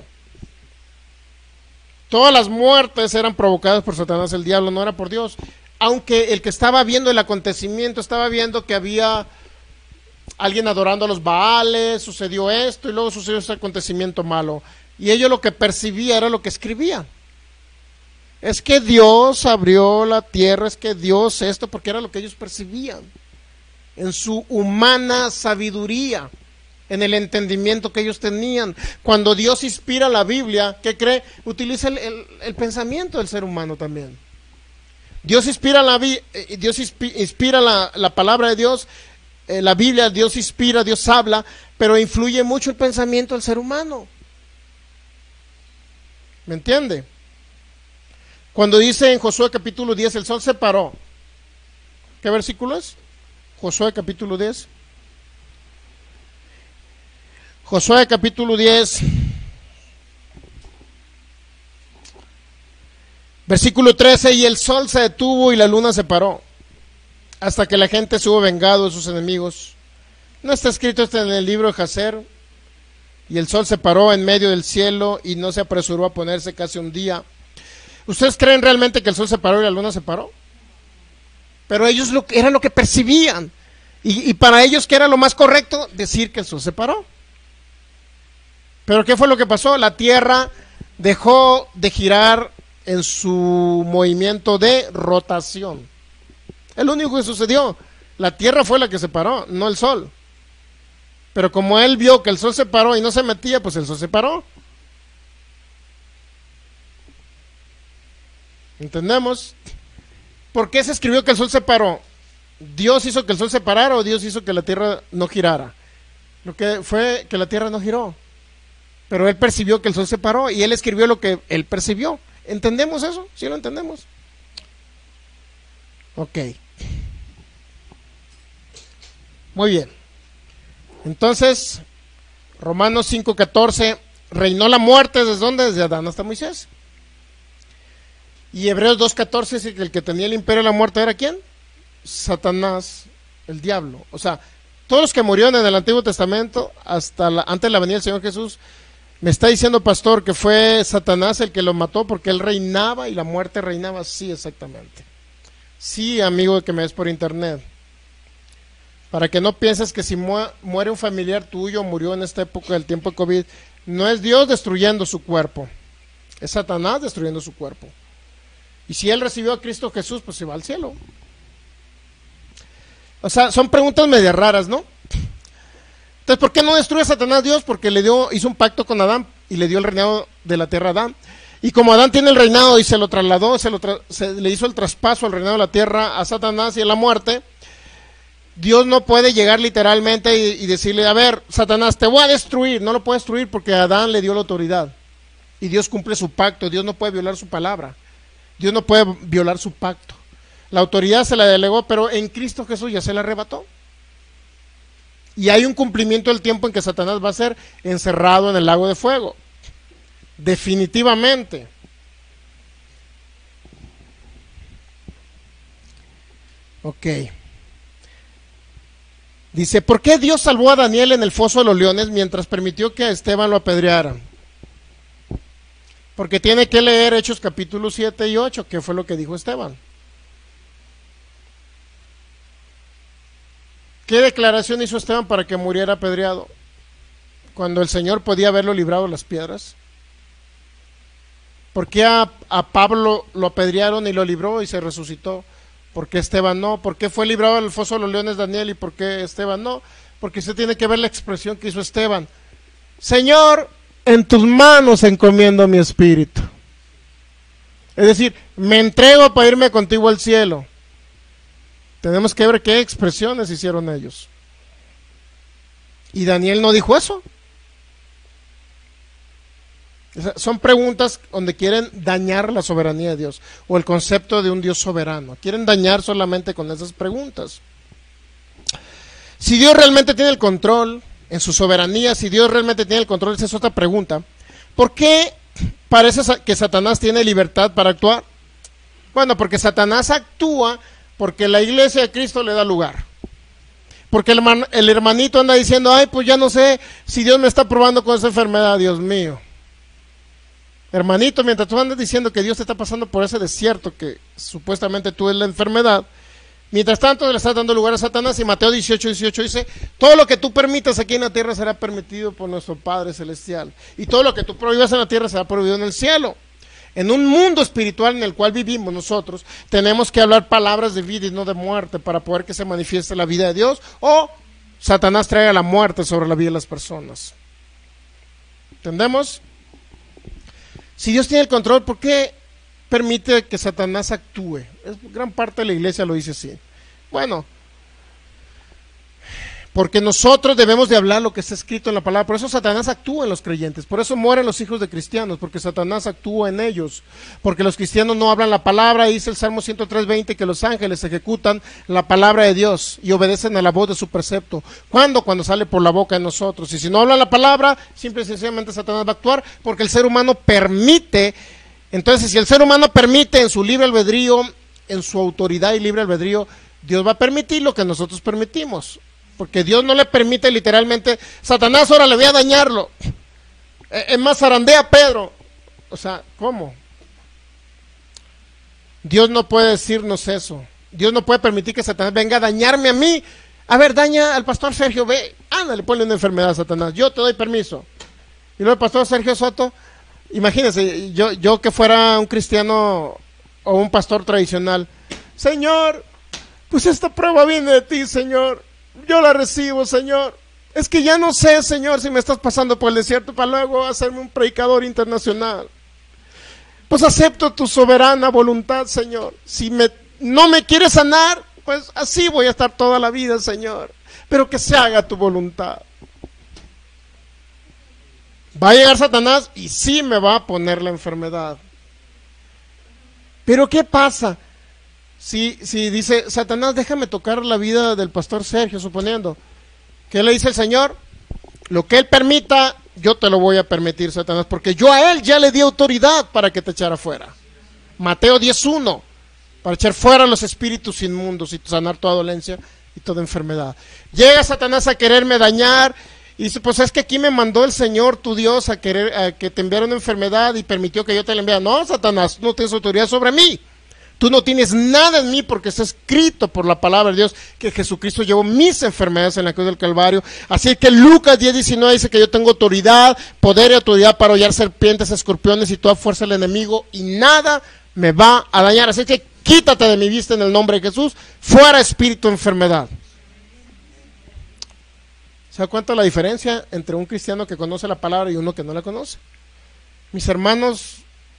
Todas las muertes eran provocadas por Satanás el diablo, no era por Dios. Aunque el que estaba viendo el acontecimiento, estaba viendo que había alguien adorando a los Baales, sucedió esto y luego sucedió ese acontecimiento malo. Y ellos lo que percibían era lo que escribían. Es que Dios abrió la tierra, es que Dios esto, porque era lo que ellos percibían. En su humana sabiduría, en el entendimiento que ellos tenían. Cuando Dios inspira la Biblia, ¿qué cree? Utiliza el pensamiento del ser humano también. Dios inspira la palabra de Dios, la Biblia, Dios inspira, Dios habla, pero influye mucho el pensamiento del ser humano. ¿Me entiende? Cuando dice en Josué capítulo 10, el sol se paró. ¿Qué versículo es? Josué capítulo 10. Josué capítulo 10, versículo 13, y el sol se detuvo y la luna se paró, hasta que la gente se hubo vengado de sus enemigos. ¿No está escrito esto en el libro de Jacer? Y el sol se paró en medio del cielo y no se apresuró a ponerse casi un día. ¿Ustedes creen realmente que el sol se paró y la luna se paró? Pero ellos era lo que percibían. Y para ellos, ¿qué era lo más correcto? Decir que el sol se paró. Pero ¿qué fue lo que pasó? La tierra dejó de girar en su movimiento de rotación. Es lo único que sucedió. La tierra fue la que se paró, no el sol. Pero como él vio que el sol se paró y no se metía, pues el sol se paró. ¿Entendemos? ¿Por qué se escribió que el sol se paró? ¿Dios hizo que el sol se parara o Dios hizo que la tierra no girara? Lo que fue que la tierra no giró. Pero él percibió que el sol se paró y él escribió lo que él percibió. ¿Entendemos eso? ¿Sí lo entendemos? Ok. Muy bien. Entonces, Romanos 5:14, reinó la muerte ¿desde dónde? Desde Adán hasta Moisés. Y Hebreos 2:14 dice que el que tenía el imperio de la muerte era ¿quién? Satanás, el diablo. O sea, todos los que murieron en el Antiguo Testamento hasta antes de la venida del Señor Jesús, Me está diciendo, pastor, que fue Satanás el que lo mató porque él reinaba y la muerte reinaba. Sí, exactamente. Sí, amigo que me ves por internet. Para que no pienses que si muere un familiar tuyo, murió en esta época del tiempo de COVID, no es Dios destruyendo su cuerpo, es Satanás destruyendo su cuerpo. Y si él recibió a Cristo Jesús, pues se va al cielo. O sea, son preguntas medio raras, ¿no? Entonces, ¿por qué no destruye a Satanás Dios? Porque hizo un pacto con Adán y le dio el reinado de la tierra a Adán. Y como Adán tiene el reinado y se lo trasladó, le hizo el traspaso al reinado de la tierra a Satanás y a la muerte, Dios no puede llegar literalmente y decirle, a ver, Satanás, te voy a destruir. No lo puede destruir porque a Adán le dio la autoridad. Y Dios cumple su pacto. Dios no puede violar su palabra. Dios no puede violar su pacto. La autoridad se la delegó, pero en Cristo Jesús ya se la arrebató. Y hay un cumplimiento del tiempo en que Satanás va a ser encerrado en el lago de fuego. Definitivamente. Ok. Dice, ¿por qué Dios salvó a Daniel en el foso de los leones mientras permitió que a Esteban lo apedrearan? Porque tiene que leer Hechos capítulos 7 y 8, que fue lo que dijo Esteban. ¿Qué declaración hizo Esteban para que muriera apedreado? Cuando el Señor podía haberlo librado de las piedras. ¿Por qué a Pablo lo apedrearon y lo libró y se resucitó? ¿Por qué Esteban no? ¿Por qué fue librado del foso de los leones Daniel y por qué Esteban no? Porque usted tiene que ver la expresión que hizo Esteban. Señor, en tus manos encomiendo mi espíritu. Es decir, me entrego para irme contigo al cielo. Tenemos que ver qué expresiones hicieron ellos. Y Daniel no dijo eso. Son preguntas donde quieren dañar la soberanía de Dios o el concepto de un Dios soberano. Quieren dañar solamente con esas preguntas. Si Dios realmente tiene el control en su soberanía, si Dios realmente tiene el control, esa es otra pregunta. ¿Por qué parece que Satanás tiene libertad para actuar? Bueno, porque Satanás actúa porque la iglesia de Cristo le da lugar. Porque el hermanito anda diciendo, ay, pues ya no sé si Dios me está probando con esa enfermedad, Dios mío. Hermanito, mientras tú andas diciendo que Dios te está pasando por ese desierto que supuestamente tú es la enfermedad, mientras tanto le estás dando lugar a Satanás. Y Mateo 18:18 dice, todo lo que tú permitas aquí en la tierra será permitido por nuestro Padre Celestial, y todo lo que tú prohíbas en la tierra será prohibido en el cielo. En un mundo espiritual en el cual vivimos nosotros, tenemos que hablar palabras de vida y no de muerte para poder que se manifieste la vida de Dios, o Satanás traiga la muerte sobre la vida de las personas. ¿Entendemos? Si Dios tiene el control, ¿por qué permite que Satanás actúe? Gran parte de la iglesia lo dice así. Bueno, porque nosotros debemos de hablar lo que está escrito en la palabra. Por eso Satanás actúa en los creyentes. Por eso mueren los hijos de cristianos, porque Satanás actúa en ellos. Porque los cristianos no hablan la palabra. Dice el Salmo 103:20 que los ángeles ejecutan la palabra de Dios y obedecen a la voz de su precepto. ¿Cuándo? Cuando sale por la boca de nosotros. Y si no hablan la palabra, simple y sencillamente Satanás va a actuar, porque el ser humano permite. Entonces, si el ser humano permite en su libre albedrío, en su autoridad y libre albedrío, Dios va a permitir lo que nosotros permitimos. Porque Dios no le permite literalmente, Satanás, ahora le voy a dañarlo. Es más, zarandea a Pedro. O sea, ¿cómo? Dios no puede decirnos eso. Dios no puede permitir que Satanás venga a dañarme a mí. A ver, daña al pastor Sergio, ve, ándale, ponle una enfermedad a Satanás. Yo te doy permiso. Y luego el pastor Sergio Soto, imagínense, yo que fuera un cristiano o un pastor tradicional. Señor, pues esta prueba viene de ti, Señor. Yo la recibo, Señor. Es que ya no sé, Señor, si me estás pasando por el desierto para luego hacerme un predicador internacional. Pues acepto tu soberana voluntad, Señor. Si no me quieres sanar, pues así voy a estar toda la vida, Señor. Pero que se haga tu voluntad. Va a llegar Satanás y sí me va a poner la enfermedad. Pero ¿qué pasa? Si dice, Satanás, déjame tocar la vida del pastor Sergio, suponiendo. ¿Qué le dice el Señor? Lo que Él permita, yo te lo voy a permitir, Satanás, porque yo a Él ya le di autoridad para que te echara fuera. Mateo 10:1, para echar fuera los espíritus inmundos y sanar toda dolencia y toda enfermedad. Llega Satanás a quererme dañar Y dice, pues es que aquí me mandó el Señor, tu Dios, a que te enviara una enfermedad y permitió que yo te la enviara. No, Satanás, tú no tienes autoridad sobre mí. Tú no tienes nada en mí porque está escrito por la palabra de Dios que Jesucristo llevó mis enfermedades en la cruz del Calvario. Así que Lucas 10:19 dice que yo tengo autoridad, poder y autoridad para hollar serpientes, escorpiones y toda fuerza del enemigo y nada me va a dañar. Así que quítate de mi vista en el nombre de Jesús, fuera espíritu de enfermedad. ¿Se da cuenta la diferencia entre un cristiano que conoce la palabra y uno que no la conoce? Mis hermanos,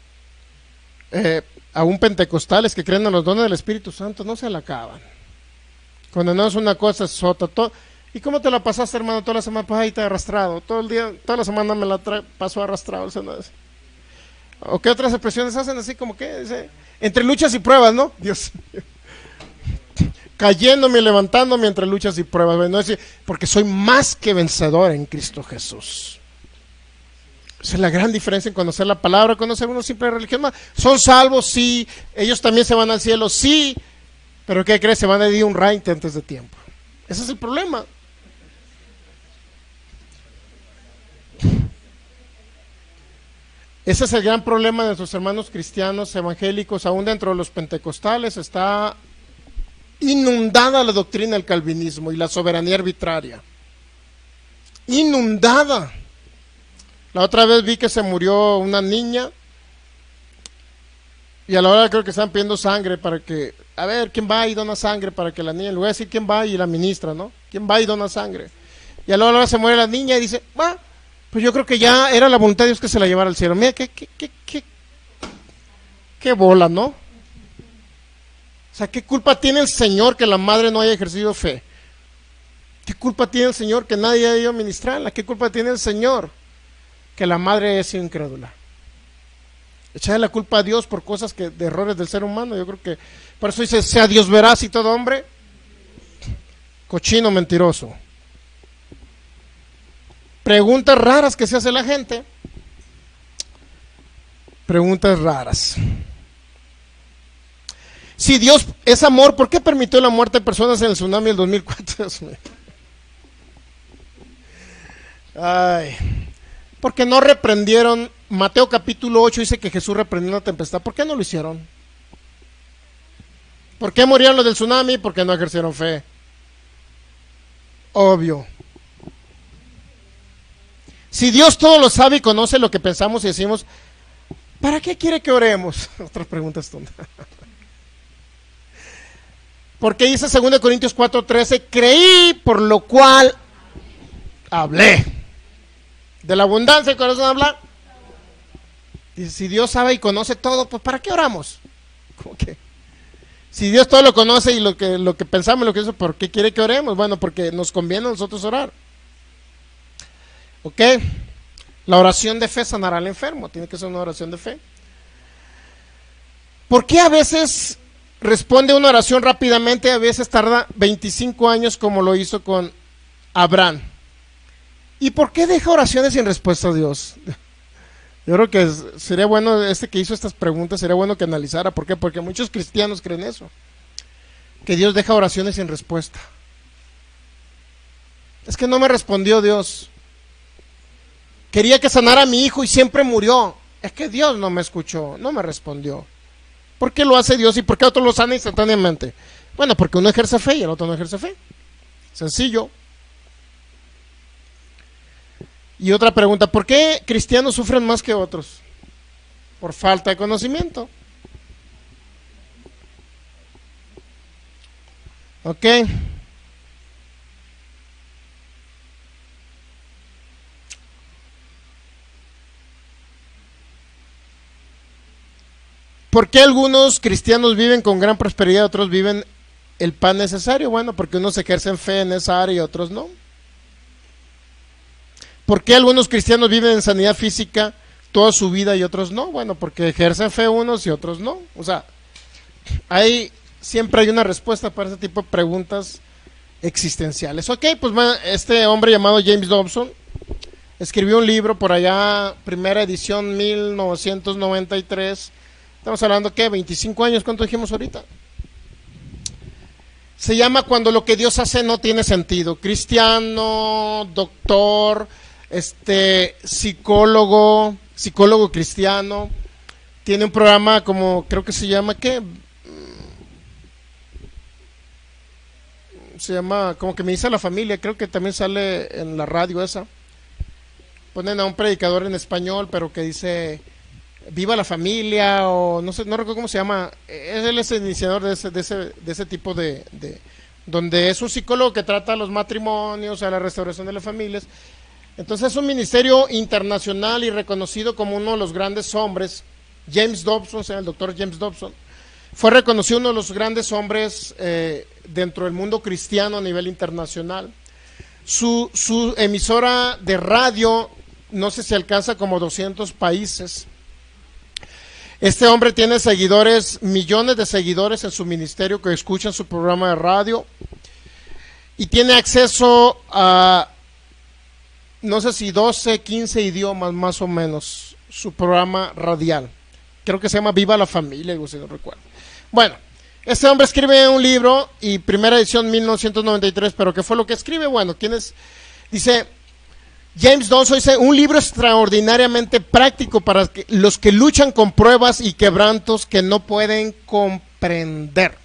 aún pentecostales que creen en los dones del Espíritu Santo, no se la acaban. Cuando no es una cosa, es otra. ¿Y cómo te la pasaste, hermano, toda la semana? Pues ahí te he arrastrado. Todo el día, toda la semana me la paso arrastrado. ¿O qué otras expresiones hacen así como que? Dice, entre luchas y pruebas, ¿no? Dios mío. Cayéndome y levantándome entre luchas y pruebas. Bueno, es decir, porque soy más que vencedor en Cristo Jesús. Esa es la gran diferencia en conocer la palabra, conocer una simple religión. Son salvos, sí. Ellos también se van al cielo, sí. Pero ¿qué crees? Se van a ir un raite antes de tiempo. Ese es el problema. Ese es el gran problema de nuestros hermanos cristianos evangélicos. Aún dentro de los pentecostales está inundada la doctrina del calvinismo y la soberanía arbitraria. Inundada. La otra vez vi que se murió una niña y a la hora creo que están pidiendo sangre para que, a ver, ¿quién va y dona sangre para que la niña, le voy a decir quién va y la ministra, ¿no? ¿Quién va y dona sangre? Y a la hora se muere la niña y dice, pues yo creo que ya era la voluntad de Dios que se la llevara al cielo. Mira, qué bola, ¿no? O sea, ¿qué culpa tiene el Señor que la madre no haya ejercido fe? ¿Qué culpa tiene el Señor que nadie haya ido a ministrarla? ¿Qué culpa tiene el Señor que la madre haya sido incrédula? Echarle la culpa a Dios por cosas de errores del ser humano. Yo creo que por eso dice, sea Dios veraz y todo hombre cochino mentiroso. Preguntas raras que se hace la gente. Preguntas raras. Si Dios es amor, ¿por qué permitió la muerte de personas en el tsunami del 2004? Ay, porque no reprendieron. Mateo capítulo 8 dice que Jesús reprendió una tempestad. ¿Por qué no lo hicieron? ¿Por qué murieron los del tsunami? Porque no ejercieron fe. Obvio. Si Dios todo lo sabe y conoce lo que pensamos y decimos, ¿para qué quiere que oremos? Otras preguntas tontas. Porque dice 2 Corintios 4:13, creí por lo cual hablé. De la abundancia del corazón habla. Dice, si Dios sabe y conoce todo, pues ¿para qué oramos? ¿Cómo que? Si Dios todo lo conoce y lo que pensamos, lo que eso, ¿por qué quiere que oremos? Bueno, porque nos conviene a nosotros orar. ¿Ok? La oración de fe sanará al enfermo. Tiene que ser una oración de fe. ¿Por qué a veces responde una oración rápidamente, a veces tarda 25 años como lo hizo con Abraham? ¿Y por qué deja oraciones sin respuesta a Dios? Yo creo que sería bueno, que hizo estas preguntas, sería bueno que analizara. ¿Por qué? Porque muchos cristianos creen eso, que Dios deja oraciones sin respuesta. Es que no me respondió Dios. Quería que sanara a mi hijo y siempre murió. Es que Dios no me escuchó, no me respondió. ¿Por qué lo hace Dios y por qué otro lo sana instantáneamente? Bueno, porque uno ejerce fe y el otro no ejerce fe. Sencillo. Y otra pregunta, ¿por qué cristianos sufren más que otros? Por falta de conocimiento. Ok. ¿Por qué algunos cristianos viven con gran prosperidad y otros viven el pan necesario? Bueno, porque unos ejercen fe en esa área y otros no. ¿Por qué algunos cristianos viven en sanidad física toda su vida y otros no? Bueno, porque ejercen fe unos y otros no. O sea, siempre hay una respuesta para ese tipo de preguntas existenciales. Ok, pues este hombre llamado James Dobson escribió un libro por allá, primera edición 1993. Estamos hablando, ¿qué? 25 años, ¿cuánto dijimos ahorita? Se llama Cuando lo que Dios hace no tiene sentido. Cristiano, doctor, psicólogo cristiano. Tiene un programa como, creo que se llama, ¿qué? Se llama, como que me dice la familia, creo que también sale en la radio esa. Ponen a un predicador en español, pero que dice viva la familia, o no sé, no recuerdo cómo se llama. Él es el iniciador de ese tipo de donde es un psicólogo que trata los matrimonios, a la restauración de las familias. Entonces es un ministerio internacional y reconocido como uno de los grandes hombres. James Dobson, o sea, el doctor James Dobson, fue reconocido uno de los grandes hombres dentro del mundo cristiano a nivel internacional. Su emisora de radio, no sé si alcanza como 200 países. Este hombre tiene seguidores, millones de seguidores en su ministerio que escuchan su programa de radio, y tiene acceso a, no sé si 12, 15 idiomas más o menos, su programa radial. Creo que se llama Viva la Familia, si no recuerdo. Bueno, este hombre escribe un libro, y primera edición 1993, pero ¿qué fue lo que escribe? Bueno, dice James Dobson, dice, un libro extraordinariamente práctico para los que luchan con pruebas y quebrantos que no pueden comprender.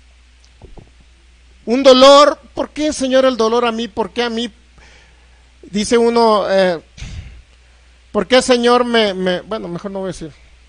Un dolor, ¿por qué, Señor, el dolor a mí? ¿Por qué a mí? Dice uno, ¿por qué, Señor, bueno, mejor no voy a decir.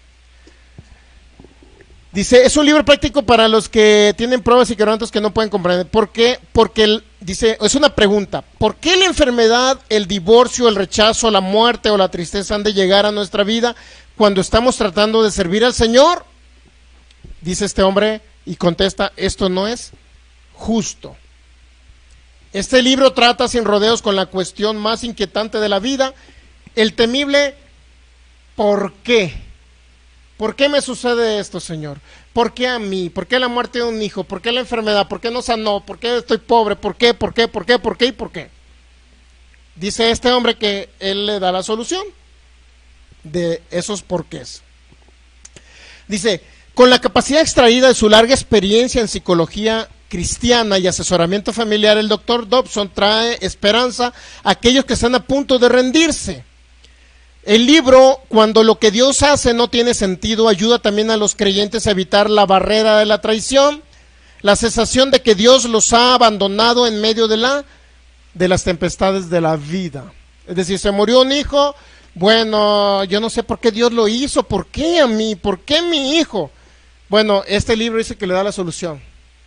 Dice, es un libro práctico para los que tienen pruebas y quebrantos que no pueden comprender. ¿Por qué? Porque, dice, es una pregunta. ¿Por qué la enfermedad, el divorcio, el rechazo, la muerte o la tristeza han de llegar a nuestra vida cuando estamos tratando de servir al Señor? Dice este hombre y contesta, esto no es justo. Este libro trata sin rodeos con la cuestión más inquietante de la vida, el temible ¿por qué? ¿Por qué me sucede esto, Señor? ¿Por qué a mí? ¿Por qué la muerte de un hijo? ¿Por qué la enfermedad? ¿Por qué no sanó? ¿Por qué estoy pobre? ¿Por qué? ¿Por qué? ¿Por qué? ¿Por qué? ¿Y por qué? Dice este hombre que él le da la solución de esos porqués. Dice, con la capacidad extraída de su larga experiencia en psicología cristiana y asesoramiento familiar, el doctor Dobson trae esperanza a aquellos que están a punto de rendirse. El libro, Cuando lo que Dios hace no tiene sentido, ayuda también a los creyentes a evitar la barrera de la traición, la sensación de que Dios los ha abandonado en medio de las tempestades de la vida. Es decir, se murió un hijo, bueno, yo no sé por qué Dios lo hizo, ¿por qué a mí? ¿Por qué mi hijo? Bueno, este libro dice que le da la solución.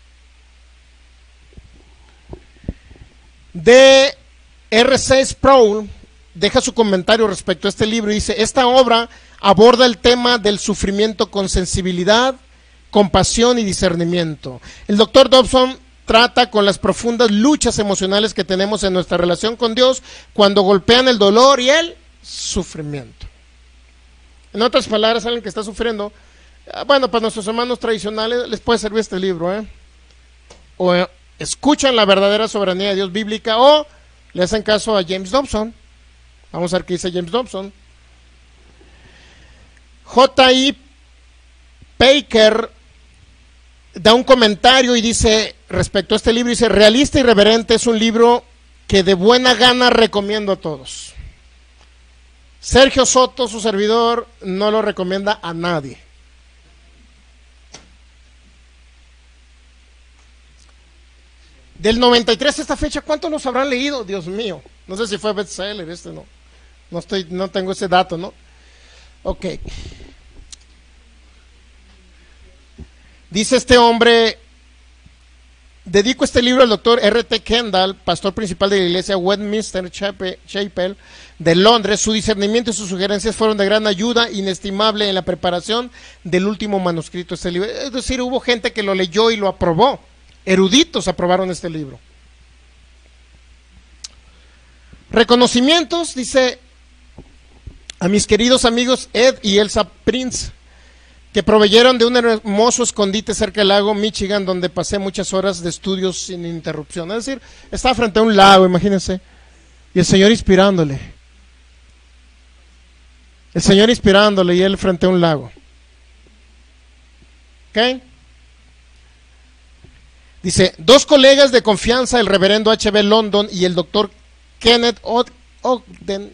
D.R.C. Sproul deja su comentario respecto a este libro y dice, esta obra aborda el tema del sufrimiento con sensibilidad, compasión y discernimiento. El doctor Dobson trata con las profundas luchas emocionales que tenemos en nuestra relación con Dios cuando golpean el dolor y el sufrimiento. En otras palabras, alguien que está sufriendo, bueno, para nuestros hermanos tradicionales les puede servir este libro, o escuchan la verdadera soberanía de Dios bíblica, o le hacen caso a James Dobson. Vamos a ver qué dice James Dobson. J.I. Packer da un comentario y dice, respecto a este libro, dice, realista y reverente, es un libro que de buena gana recomiendo a todos. Sergio Soto, su servidor, no lo recomienda a nadie. Del 93 a esta fecha, ¿cuántos los habrán leído? Dios mío, no sé si fue bestseller, no tengo ese dato, ¿no? Ok. Dice este hombre, dedico este libro al doctor R.T. Kendall, pastor principal de la iglesia Westminster Chapel de Londres. Su discernimiento y sus sugerencias fueron de gran ayuda inestimable en la preparación del último manuscrito de este libro. Es decir, hubo gente que lo leyó y lo aprobó. Eruditos aprobaron este libro. Reconocimientos, dice, a mis queridos amigos Ed y Elsa Prince, que proveyeron de un hermoso escondite cerca del lago Michigan, donde pasé muchas horas de estudios sin interrupción. Es decir, estaba frente a un lago, imagínense, y el Señor inspirándole. El Señor inspirándole y él frente a un lago. ¿Ok? Dice, dos colegas de confianza, el reverendo H.B. London y el doctor Kenneth Ogden,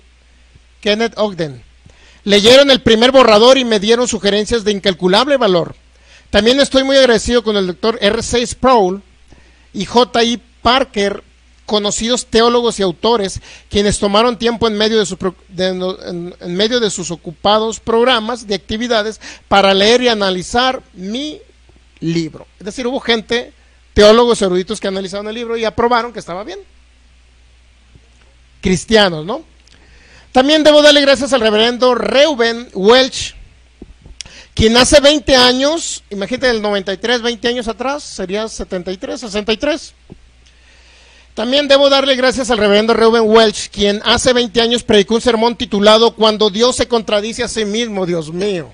leyeron el primer borrador y me dieron sugerencias de incalculable valor. También estoy muy agradecido con el doctor R.C. Sproul y J.I. Parker, conocidos teólogos y autores, quienes tomaron tiempo en medio de sus ocupados programas de actividades para leer y analizar mi libro. Es decir, hubo gente, teólogos eruditos, que analizaron el libro y aprobaron que estaba bien. Cristianos, ¿no? También debo darle gracias al reverendo Reuben Welch, quien hace 20 años, imagínate, el 93, 20 años atrás, sería 73, 63. También debo darle gracias al reverendo Reuben Welch, quien hace 20 años predicó un sermón titulado Cuando Dios se contradice a sí mismo. Dios mío.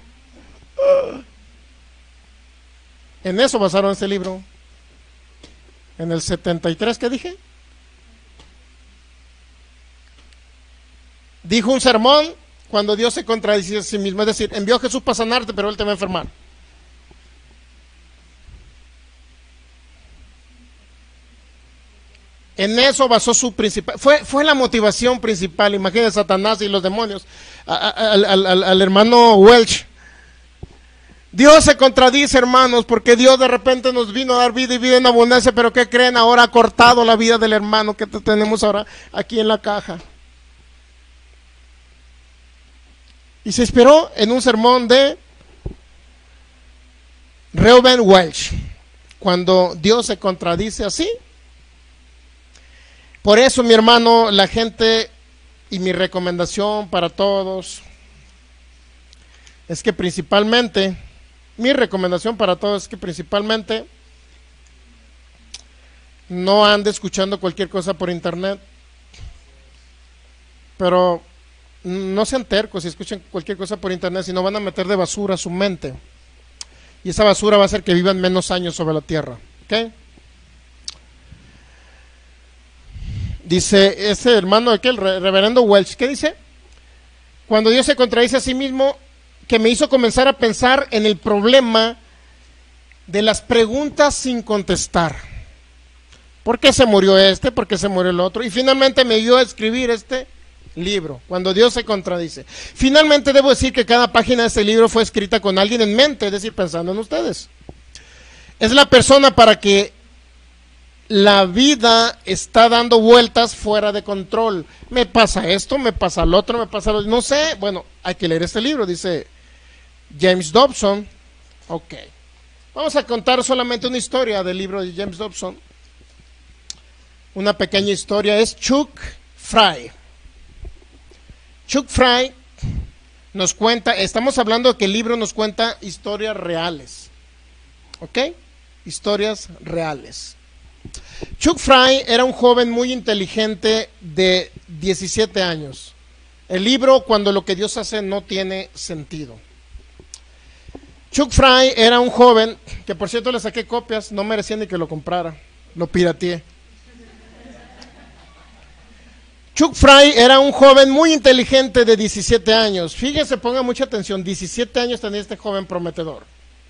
En eso basaron este libro. En el 73, ¿qué dije? Dijo un sermón cuando Dios se contradice a sí mismo. Es decir, envió a Jesús para sanarte, pero él te va a enfermar. En eso basó su principal, fue la motivación principal. Imagínense Satanás y los demonios, al hermano Welch. Dios se contradice, hermanos, porque Dios de repente nos vino a dar vida y vida en abundancia, pero ¿qué creen? Ahora ha cortado la vida del hermano que tenemos ahora aquí en la caja. Y se inspiró en un sermón de Reuben Welch, cuando Dios se contradice así. Por eso, mi hermano, la gente, y mi recomendación para todos es que principalmente, no ande escuchando cualquier cosa por internet. Pero no sean tercos si escuchan cualquier cosa por internet, si no van a meter de basura su mente. Y esa basura va a hacer que vivan menos años sobre la tierra. ¿Ok? Dice ese hermano de el reverendo Welch, ¿qué dice? Cuando Dios se contradice a sí mismo, que me hizo comenzar a pensar en el problema de las preguntas sin contestar. ¿Por qué se murió este? ¿Por qué se murió el otro? Y finalmente me dio a escribir este libro, Cuando Dios se contradice. Finalmente debo decir que cada página de este libro fue escrita con alguien en mente, es decir, pensando en ustedes. Es la persona para que la vida está dando vueltas fuera de control. Me pasa esto, me pasa lo otro, me pasa lo otro. No sé, bueno, hay que leer este libro, dice James Dobson. Ok. Vamos a contar solamente una historia del libro de James Dobson. Una pequeña historia, es Chuck Fry. Chuck Fry nos cuenta, estamos hablando de que el libro nos cuenta historias reales. ¿Ok? Historias reales. Chuck Fry era un joven muy inteligente de 17 años. El libro, Cuando lo que Dios hace no tiene sentido. Chuck Fry era un joven, que por cierto le saqué copias, no merecía ni que lo comprara, lo pirateé. Chuck Fry era un joven muy inteligente de 17 años. Fíjese, ponga mucha atención, 17 años tenía este joven prometedor.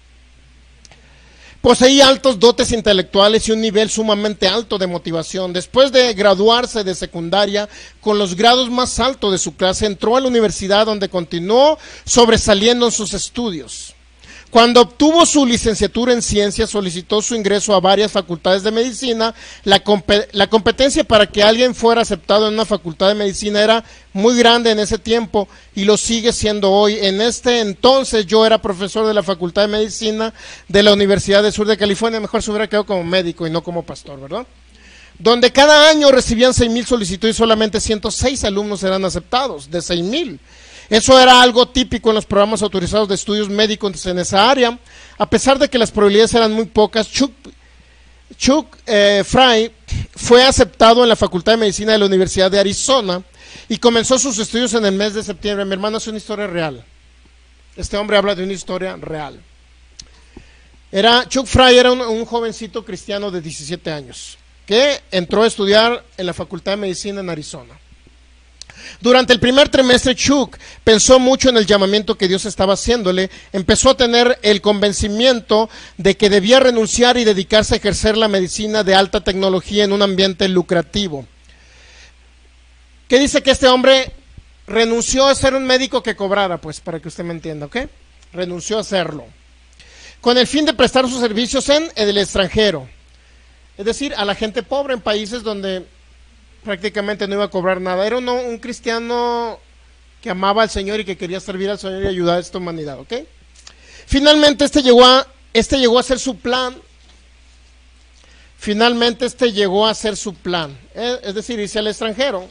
Poseía altos dotes intelectuales y un nivel sumamente alto de motivación. Después de graduarse de secundaria con los grados más altos de su clase, entró a la universidad donde continuó sobresaliendo en sus estudios. Cuando obtuvo su licenciatura en ciencias, solicitó su ingreso a varias facultades de medicina. La competencia para que alguien fuera aceptado en una facultad de medicina era muy grande en ese tiempo y lo sigue siendo hoy. En este entonces yo era profesor de la Facultad de Medicina de la Universidad del Sur de California. Mejor se hubiera quedado como médico y no como pastor, ¿verdad? Donde cada año recibían 6,000 solicitudes y solamente 106 alumnos eran aceptados, de 6,000. Eso era algo típico en los programas autorizados de estudios médicos en esa área. A pesar de que las probabilidades eran muy pocas, Chuck Fry fue aceptado en la Facultad de Medicina de la Universidad de Arizona y comenzó sus estudios en el mes de septiembre. Mi hermano, es una historia real. Este hombre habla de una historia real. Chuck Fry era un jovencito cristiano de 17 años que entró a estudiar en la Facultad de Medicina en Arizona. Durante el primer trimestre, Chuck pensó mucho en el llamamiento que Dios estaba haciéndole. Empezó a tener el convencimiento de que debía renunciar y dedicarse a ejercer la medicina de alta tecnología en un ambiente lucrativo. ¿Qué dice que este hombre renunció a ser un médico que cobrara? Pues para que usted me entienda, ¿ok? Renunció a hacerlo, con el fin de prestar sus servicios en el extranjero. Es decir, a la gente pobre en países donde prácticamente no iba a cobrar nada. Era un cristiano que amaba al Señor y que quería servir al Señor y ayudar a esta humanidad, ¿ok? Finalmente este llegó a ser su plan. Finalmente llegó a ser su plan. Es decir, irse al extranjero.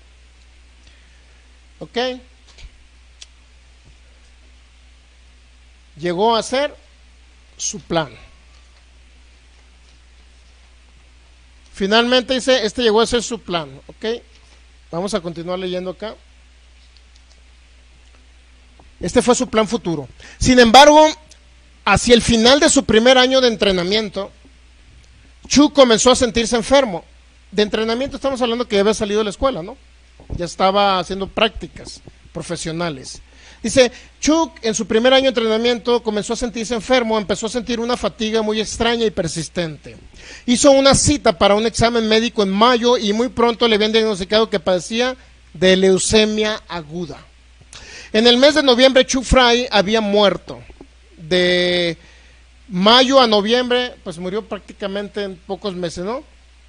¿Ok? Llegó a ser su plan. Finalmente dice, llegó a ser su plan, ¿ok? Vamos a continuar leyendo acá. Este fue su plan futuro. Sin embargo, hacia el final de su primer año de entrenamiento, Chuck comenzó a sentirse enfermo. De entrenamiento estamos hablando que ya había salido de la escuela, ¿no? Ya estaba haciendo prácticas profesionales. Dice, Chuck en su primer año de entrenamiento comenzó a sentirse enfermo, empezó a sentir una fatiga muy extraña y persistente. Hizo una cita para un examen médico en mayo y muy pronto le habían diagnosticado que padecía de leucemia aguda. En el mes de noviembre, Chuck Fry había muerto. De mayo a noviembre, pues murió prácticamente en pocos meses, ¿no?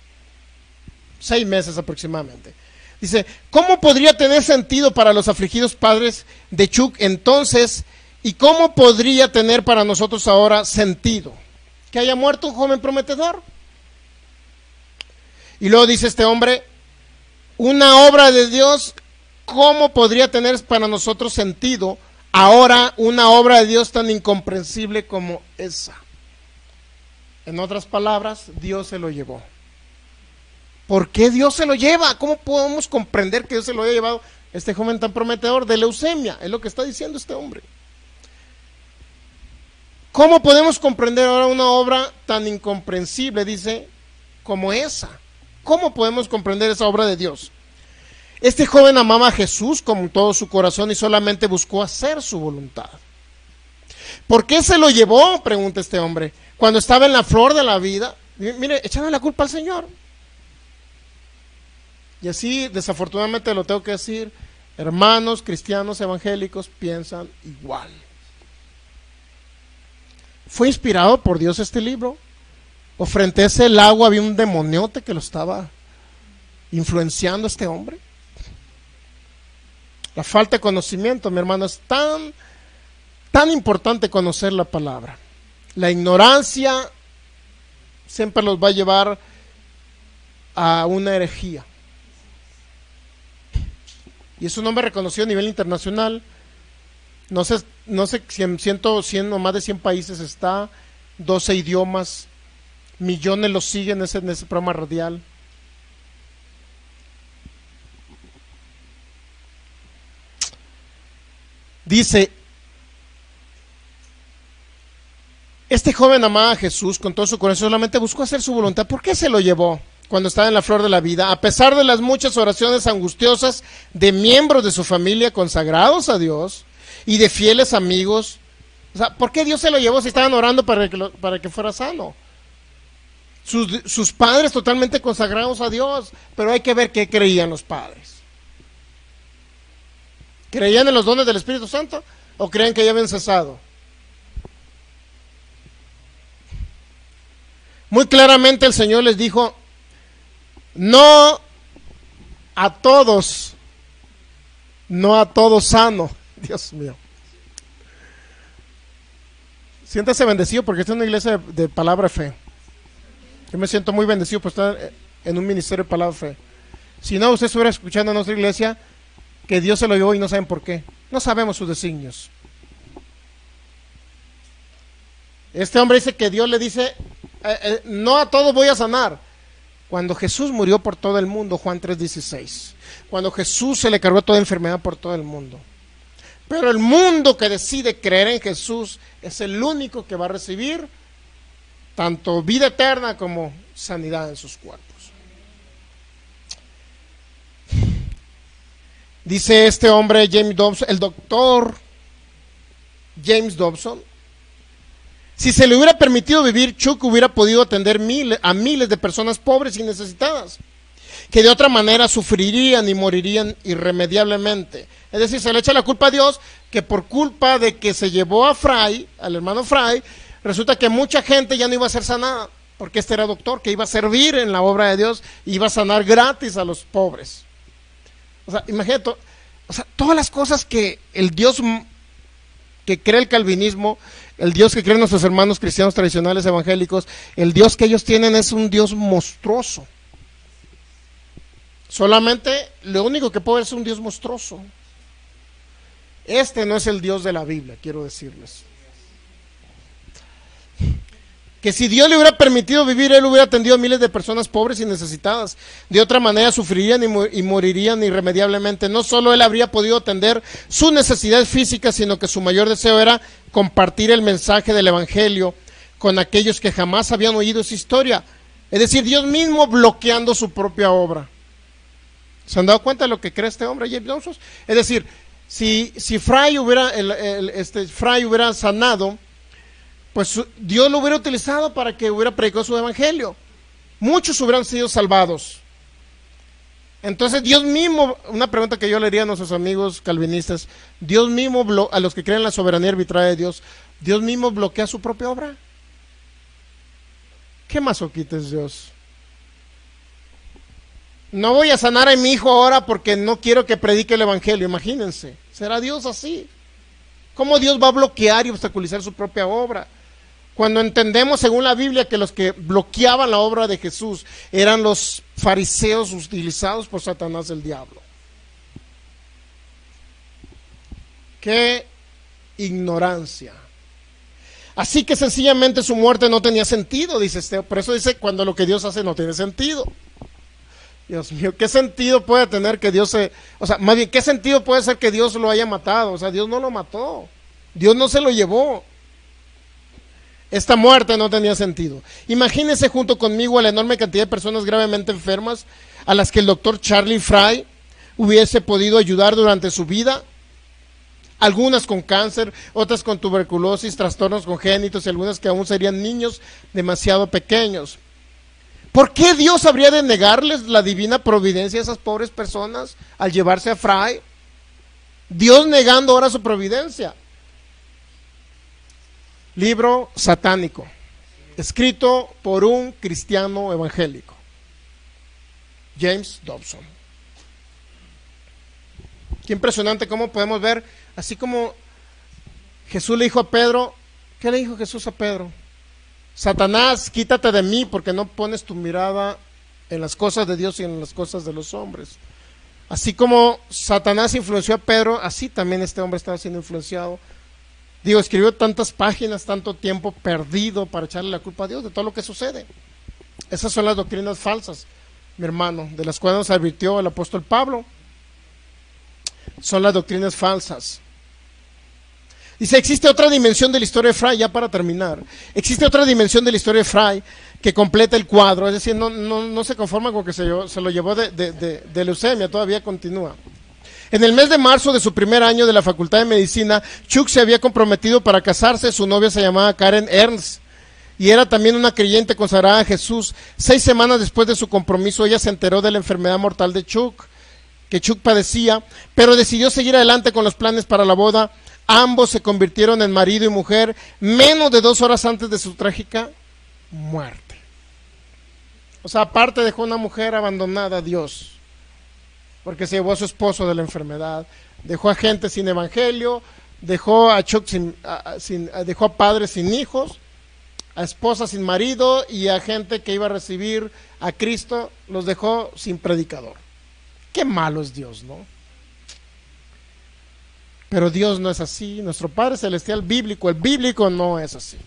6 meses aproximadamente. Dice, ¿cómo podría tener sentido para los afligidos padres de Chuck entonces? ¿Y cómo podría tener para nosotros ahora sentido? Que haya muerto un joven prometedor. Y luego dice este hombre, una obra de Dios, ¿cómo podría tener para nosotros sentido ahora una obra de Dios tan incomprensible como esa? En otras palabras, Dios se lo llevó. ¿Por qué Dios se lo lleva? ¿Cómo podemos comprender que Dios se lo haya llevado este joven tan prometedor de leucemia? Es lo que está diciendo este hombre. ¿Cómo podemos comprender ahora una obra tan incomprensible, dice, como esa? ¿Cómo podemos comprender esa obra de Dios? Este joven amaba a Jesús con todo su corazón y solamente buscó hacer su voluntad. ¿Por qué se lo llevó? Pregunta este hombre. Cuando estaba en la flor de la vida, mire, echando la culpa al Señor. Y así, desafortunadamente lo tengo que decir, hermanos cristianos evangélicos piensan igual. ¿Fue inspirado por Dios este libro? ¿O frente a ese lago había un demoniote que lo estaba influenciando a este hombre? La falta de conocimiento, mi hermano, es tan importante conocer la palabra. La ignorancia siempre los va a llevar a una herejía. Y es un hombre reconocido a nivel internacional. No sé 100 o más de 100 países está, 12 idiomas, millones lo siguen en ese programa radial. Dice, este joven amaba a Jesús con todo su corazón, solamente buscó hacer su voluntad. ¿Por qué se lo llevó cuando estaba en la flor de la vida? A pesar de las muchas oraciones angustiosas de miembros de su familia consagrados a Dios y de fieles amigos. O sea, ¿por qué Dios se lo llevó si estaban orando para que fuera sano? Sus padres totalmente consagrados a Dios, pero hay que ver qué creían los padres. ¿Creían en los dones del Espíritu Santo o creían que ya habían cesado? Muy claramente el Señor les dijo, no a todos sano. Dios mío. Siéntase bendecido porque esta es una iglesia de palabra de fe. Yo me siento muy bendecido por estar en un ministerio de palabra de fe. Si no, usted estuviera escuchando a nuestra iglesia que Dios se lo llevó y no saben por qué. No sabemos sus designios. Este hombre dice que Dios le dice, no a todos voy a sanar. Cuando Jesús murió por todo el mundo, Juan 3:16. Cuando Jesús se le cargó toda enfermedad por todo el mundo. Pero el mundo que decide creer en Jesús es el único que va a recibir tanto vida eterna como sanidad en sus cuerpos. Dice este hombre, James Dobson, el doctor James Dobson, si se le hubiera permitido vivir, Chuck hubiera podido atender a miles de personas pobres y necesitadas, que de otra manera sufrirían y morirían irremediablemente. Es decir, se le echa la culpa a Dios, que por culpa de que se llevó a Fry, al hermano Fry, resulta que mucha gente ya no iba a ser sanada, porque este era doctor, que iba a servir en la obra de Dios, y iba a sanar gratis a los pobres. O sea, imagínate, o sea, todas las cosas que el Dios que cree el calvinismo, el Dios que creen nuestros hermanos cristianos tradicionales evangélicos, el Dios que ellos tienen es un Dios monstruoso. Solamente lo único que puede ser un Dios monstruoso. Este no es el Dios de la Biblia, quiero decirles. Que si Dios le hubiera permitido vivir, Él hubiera atendido a miles de personas pobres y necesitadas. De otra manera sufrirían y morirían irremediablemente. No solo Él habría podido atender sus necesidades físicas, sino que su mayor deseo era compartir el mensaje del Evangelio con aquellos que jamás habían oído esa historia. Es decir, Dios mismo bloqueando su propia obra. ¿Se han dado cuenta de lo que cree este hombre, James Dobson? Es decir, si Fry hubiera sanado, pues Dios lo hubiera utilizado para que hubiera predicado su evangelio. Muchos hubieran sido salvados. Entonces Dios mismo, una pregunta que yo le haría a nuestros amigos calvinistas, Dios mismo, a los que creen en la soberanía arbitraria de Dios, Dios mismo bloquea su propia obra. ¿Qué masoquista es Dios? No voy a sanar a mi hijo ahora porque no quiero que predique el evangelio. Imagínense, ¿será Dios así? ¿Cómo Dios va a bloquear y obstaculizar su propia obra? Cuando entendemos según la Biblia que los que bloqueaban la obra de Jesús eran los fariseos utilizados por Satanás el diablo. ¡Qué ignorancia! Así que sencillamente su muerte no tenía sentido, dice este. Por eso dice, cuando lo que Dios hace no tiene sentido. Dios mío, ¿qué sentido puede tener que Dios más bien, ¿qué sentido puede ser que Dios lo haya matado? O sea, Dios no lo mató. Dios no se lo llevó. Esta muerte no tenía sentido. Imagínense junto conmigo a la enorme cantidad de personas gravemente enfermas a las que el doctor Charlie Fry hubiese podido ayudar durante su vida. Algunas con cáncer, otras con tuberculosis, trastornos congénitos y algunas que aún serían niños demasiado pequeños. ¿Por qué Dios habría de negarles la divina providencia a esas pobres personas al llevarse a Fry? Dios negando ahora su providencia. Libro satánico, escrito por un cristiano evangélico, James Dobson. Qué impresionante cómo podemos ver, así como Jesús le dijo a Pedro, ¿qué le dijo Jesús a Pedro? Satanás, quítate de mí porque no pones tu mirada en las cosas de Dios y en las cosas de los hombres. Así como Satanás influenció a Pedro, así también este hombre estaba siendo influenciado. Digo, escribió tantas páginas, tanto tiempo perdido para echarle la culpa a Dios de todo lo que sucede. Esas son las doctrinas falsas, mi hermano, de las cuales nos advirtió el apóstol Pablo. Son las doctrinas falsas. Dice, existe otra dimensión de la historia de Fry, ya para terminar. Existe otra dimensión de la historia de Fry que completa el cuadro, es decir, no se conforma con que se lo llevó de leucemia, todavía continúa. En el mes de marzo de su primer año de la Facultad de Medicina, Chuck se había comprometido para casarse. Su novia se llamaba Karen Ernst y era también una creyente consagrada a Jesús. 6 semanas después de su compromiso, ella se enteró de la enfermedad mortal de Chuck, que Chuck padecía, pero decidió seguir adelante con los planes para la boda. Ambos se convirtieron en marido y mujer menos de 2 horas antes de su trágica muerte. O sea, aparte dejó una mujer abandonada a Dios, porque se llevó a su esposo de la enfermedad, dejó a gente sin evangelio, dejó a Chuck dejó a padres sin hijos, a esposas sin marido y a gente que iba a recibir a Cristo, los dejó sin predicador. Qué malo es Dios, ¿no? Pero Dios no es así. Nuestro Padre Celestial bíblico, el bíblico no es así.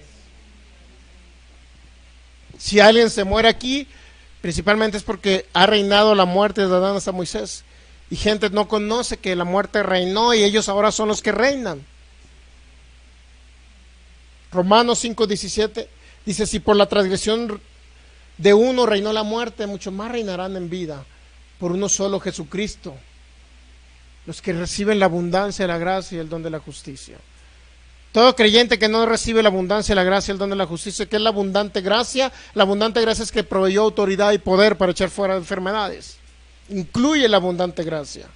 Si alguien se muere aquí, principalmente es porque ha reinado la muerte de Adán hasta Moisés. Y gente no conoce que la muerte reinó y ellos ahora son los que reinan. Romanos 5:17 dice, si por la transgresión de uno reinó la muerte, mucho más reinarán en vida por uno solo, Jesucristo. los que reciben la abundancia de la gracia y el don de la justicia. Todo creyente que no recibe la abundancia, la gracia, el don de la justicia, ¿qué es la abundante gracia? La abundante gracia es que proveyó autoridad y poder para echar fuera enfermedades. Incluye la abundante gracia.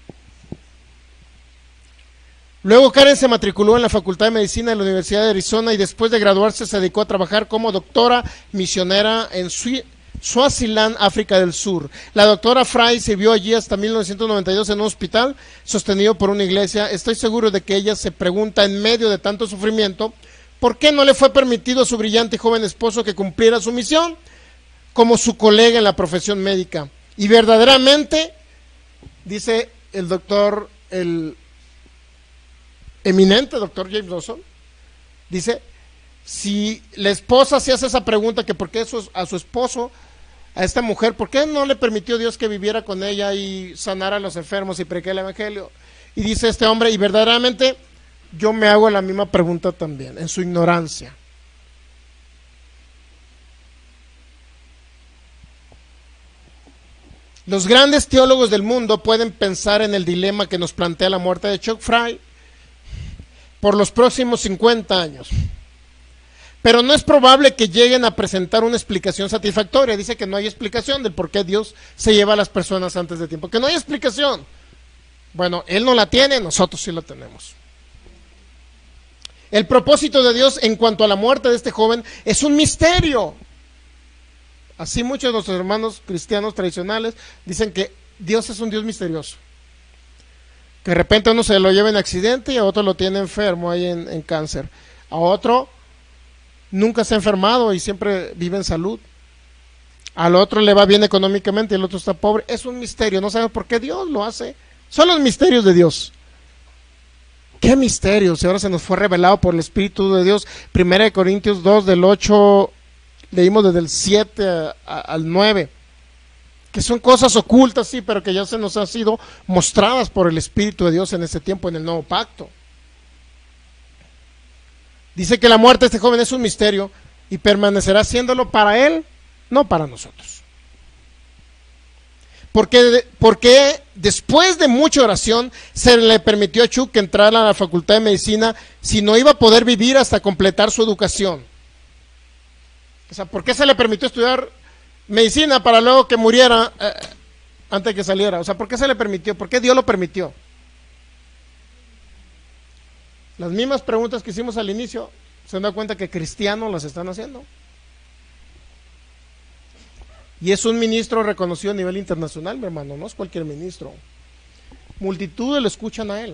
Luego Karen se matriculó en la Facultad de Medicina de la Universidad de Arizona y después de graduarse se dedicó a trabajar como doctora misionera en Swaziland, África del Sur. La doctora Fry sirvió allí hasta 1992 en un hospital sostenido por una iglesia. Estoy seguro de que ella se pregunta en medio de tanto sufrimiento, ¿por qué no le fue permitido a su brillante y joven esposo que cumpliera su misión como su colega en la profesión médica? Y verdaderamente, dice el doctor, el eminente doctor James Dobson, dice, si la esposa se hace esa pregunta, que por qué a su esposo, a esta mujer, ¿por qué no le permitió Dios que viviera con ella y sanara a los enfermos y predicara el evangelio? Y dice este hombre, y verdaderamente yo me hago la misma pregunta también, en su ignorancia. Los grandes teólogos del mundo pueden pensar en el dilema que nos plantea la muerte de Chuck Fry por los próximos 50 años. Pero no es probable que lleguen a presentar una explicación satisfactoria. Dice que no hay explicación del por qué Dios se lleva a las personas antes de tiempo. Que no hay explicación. Bueno, Él no la tiene, nosotros sí la tenemos. El propósito de Dios en cuanto a la muerte de este joven es un misterio. Así muchos de nuestros hermanos cristianos tradicionales dicen que Dios es un Dios misterioso. Que de repente a uno se lo lleva en accidente y a otro lo tiene enfermo ahí en cáncer. A otro nunca se ha enfermado y siempre vive en salud. Al otro le va bien económicamente y el otro está pobre. Es un misterio, no sabemos por qué Dios lo hace. Son los misterios de Dios. ¿Qué misterios? Si ahora se nos fue revelado por el Espíritu de Dios. 1 Corintios 2 del 8, leímos desde el 7 al 9. Que son cosas ocultas, sí, pero que ya se nos han sido mostradas por el Espíritu de Dios en este tiempo, en el nuevo pacto. Dice que la muerte de este joven es un misterio y permanecerá siéndolo para él, no para nosotros. Porque después de mucha oración se le permitió a Chuck entrar a la Facultad de Medicina si no iba a poder vivir hasta completar su educación. O sea, ¿por qué se le permitió estudiar medicina para luego que muriera antes de que saliera? O sea, ¿por qué se le permitió? ¿Por qué Dios lo permitió? Las mismas preguntas que hicimos al inicio, se dan cuenta que cristianos las están haciendo. Y es un ministro reconocido a nivel internacional, mi hermano, no es cualquier ministro. Multitudes lo escuchan a él.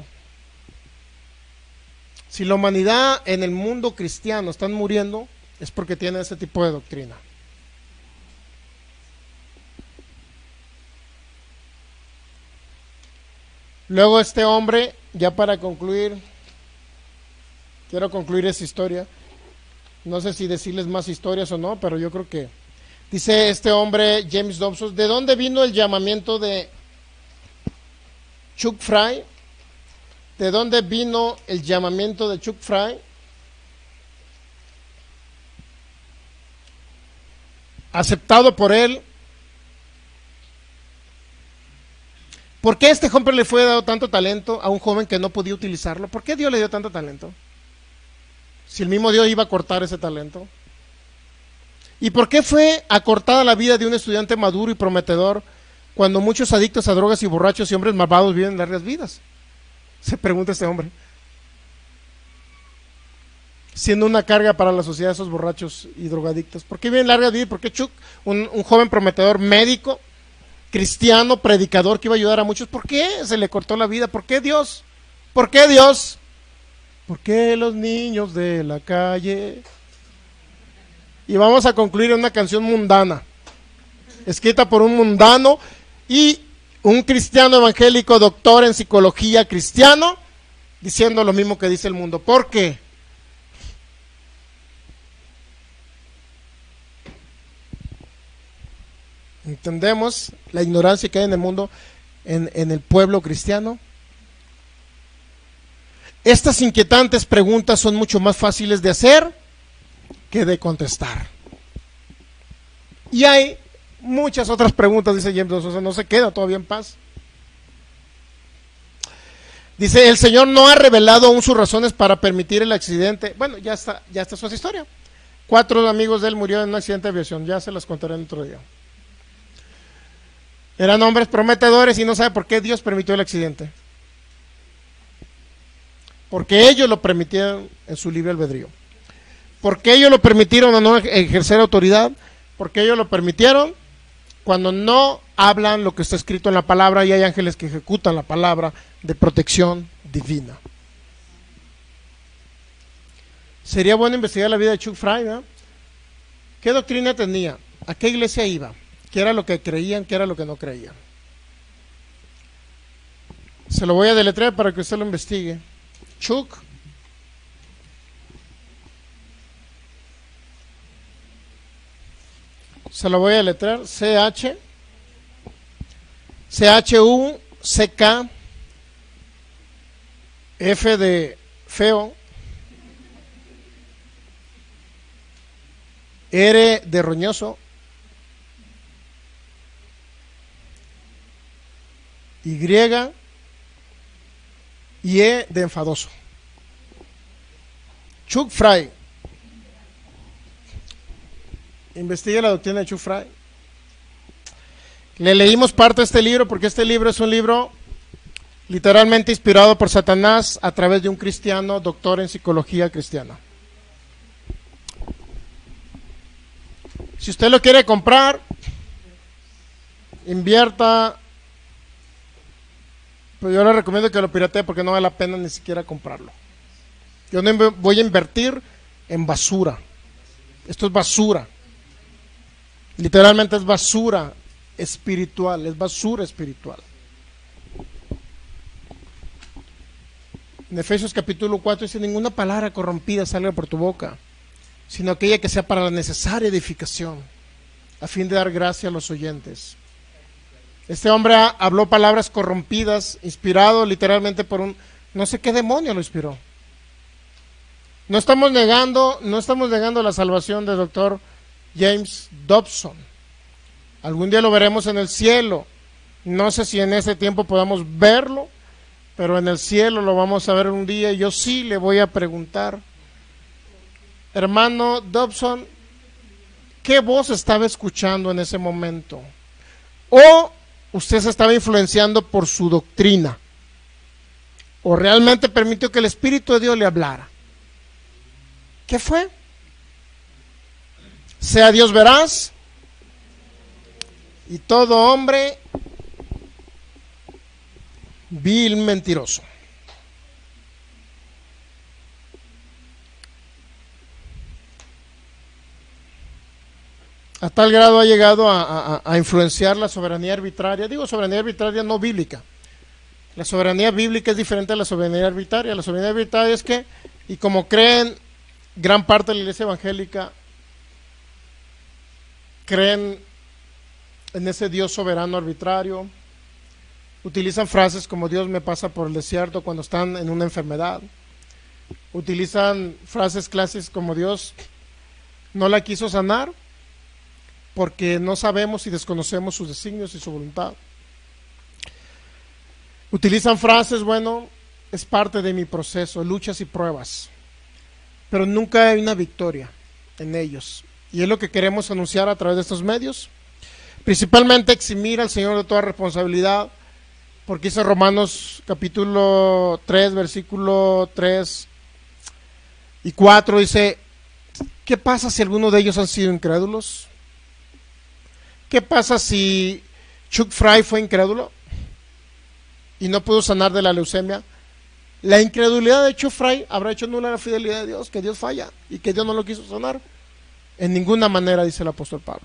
Si la humanidad en el mundo cristiano están muriendo, es porque tiene ese tipo de doctrina. Luego este hombre, ya para concluir, quiero concluir esa historia. No sé si decirles más historias o no, pero yo creo que dice este hombre, James Dobson, ¿de dónde vino el llamamiento de Chuck Fry? ¿De dónde vino el llamamiento de Chuck Fry? Aceptado por él. ¿Por qué a este hombre le fue dado tanto talento a un joven que no podía utilizarlo? ¿Por qué Dios le dio tanto talento? Si el mismo Dios iba a cortar ese talento. ¿Y por qué fue acortada la vida de un estudiante maduro y prometedor cuando muchos adictos a drogas y borrachos y hombres malvados viven largas vidas? Se pregunta este hombre. Siendo una carga para la sociedad esos borrachos y drogadictos. ¿Por qué viven largas vidas? ¿Por qué Chuck, un joven prometedor, médico, cristiano, predicador que iba a ayudar a muchos, por qué se le cortó la vida? ¿Por qué Dios? ¿Por qué Dios? ¿Por qué los niños de la calle? Y vamos a concluir en una canción mundana, escrita por un mundano y un cristiano evangélico, doctor en psicología cristiano, diciendo lo mismo que dice el mundo. ¿Por qué? ¿Entendemos la ignorancia que hay en el mundo, en el pueblo cristiano? Estas inquietantes preguntas son mucho más fáciles de hacer que de contestar. Y hay muchas otras preguntas, dice James, o sea, no se queda todavía en paz. Dice, el Señor no ha revelado aún sus razones para permitir el accidente. Bueno, ya está su historia. 4 amigos de él murieron en un accidente de aviación, ya se las contaré en otro día. Eran hombres prometedores y no sabe por qué Dios permitió el accidente. Porque ellos lo permitieron en su libre albedrío. Porque ellos lo permitieron a no ejercer autoridad. Porque ellos lo permitieron cuando no hablan lo que está escrito en la palabra y hay ángeles que ejecutan la palabra de protección divina. Sería bueno investigar la vida de Chuck Fry, ¿no? ¿Qué doctrina tenía? ¿A qué iglesia iba? ¿Qué era lo que creían? ¿Qué era lo que no creían? Se lo voy a deletrear para que usted lo investigue. Chuck se lo voy a deletrear. C-H-U-C-K F de feo, R de roñoso, Y y E de enfadoso. Chuck Fry. Investigue la doctrina de Chuck Fry. Le leímos parte de este libro porque este libro es un libro literalmente inspirado por Satanás a través de un cristiano, doctor en psicología cristiana. Si usted lo quiere comprar, invierta. Pero yo le recomiendo que lo piratee porque no vale la pena ni siquiera comprarlo. Yo no voy a invertir en basura. Esto es basura. Literalmente es basura espiritual. Es basura espiritual. En Efesios capítulo 4 dice: ninguna palabra corrompida salga por tu boca, sino aquella que sea para la necesaria edificación, a fin de dar gracia a los oyentes. Este hombre habló palabras corrompidas, inspirado literalmente por un, no sé qué demonio lo inspiró. No estamos negando la salvación del doctor James Dobson. Algún día lo veremos en el cielo. No sé si en ese tiempo podamos verlo, pero en el cielo lo vamos a ver un día. Y yo sí le voy a preguntar: hermano Dobson, ¿qué voz estaba escuchando en ese momento? ¿O usted se estaba influenciando por su doctrina? ¿O realmente permitió que el Espíritu de Dios le hablara? ¿Qué fue? Sea Dios veraz y todo hombre vil mentiroso. A tal grado ha llegado a influenciar la soberanía arbitraria. Digo soberanía arbitraria no bíblica. La soberanía bíblica es diferente a la soberanía arbitraria. La soberanía arbitraria es que, y como creen gran parte de la iglesia evangélica, creen en ese Dios soberano arbitrario, utilizan frases como Dios me pasa por el desierto cuando están en una enfermedad, utilizan frases clásicas como Dios no la quiso sanar porque no sabemos y desconocemos sus designios y su voluntad. Utilizan frases, bueno, es parte de mi proceso, luchas y pruebas, pero nunca hay una victoria en ellos. Y es lo que queremos anunciar a través de estos medios, principalmente eximir al Señor de toda responsabilidad, porque dice Romanos capítulo 3, versículo 3 y 4, dice: ¿qué pasa si alguno de ellos han sido incrédulos? ¿Qué pasa si Chuck Fry fue incrédulo y no pudo sanar de la leucemia? La incredulidad de Chuck Fry habrá hecho nula la fidelidad de Dios, que Dios falla y que Dios no lo quiso sanar. En ninguna manera, dice el apóstol Pablo.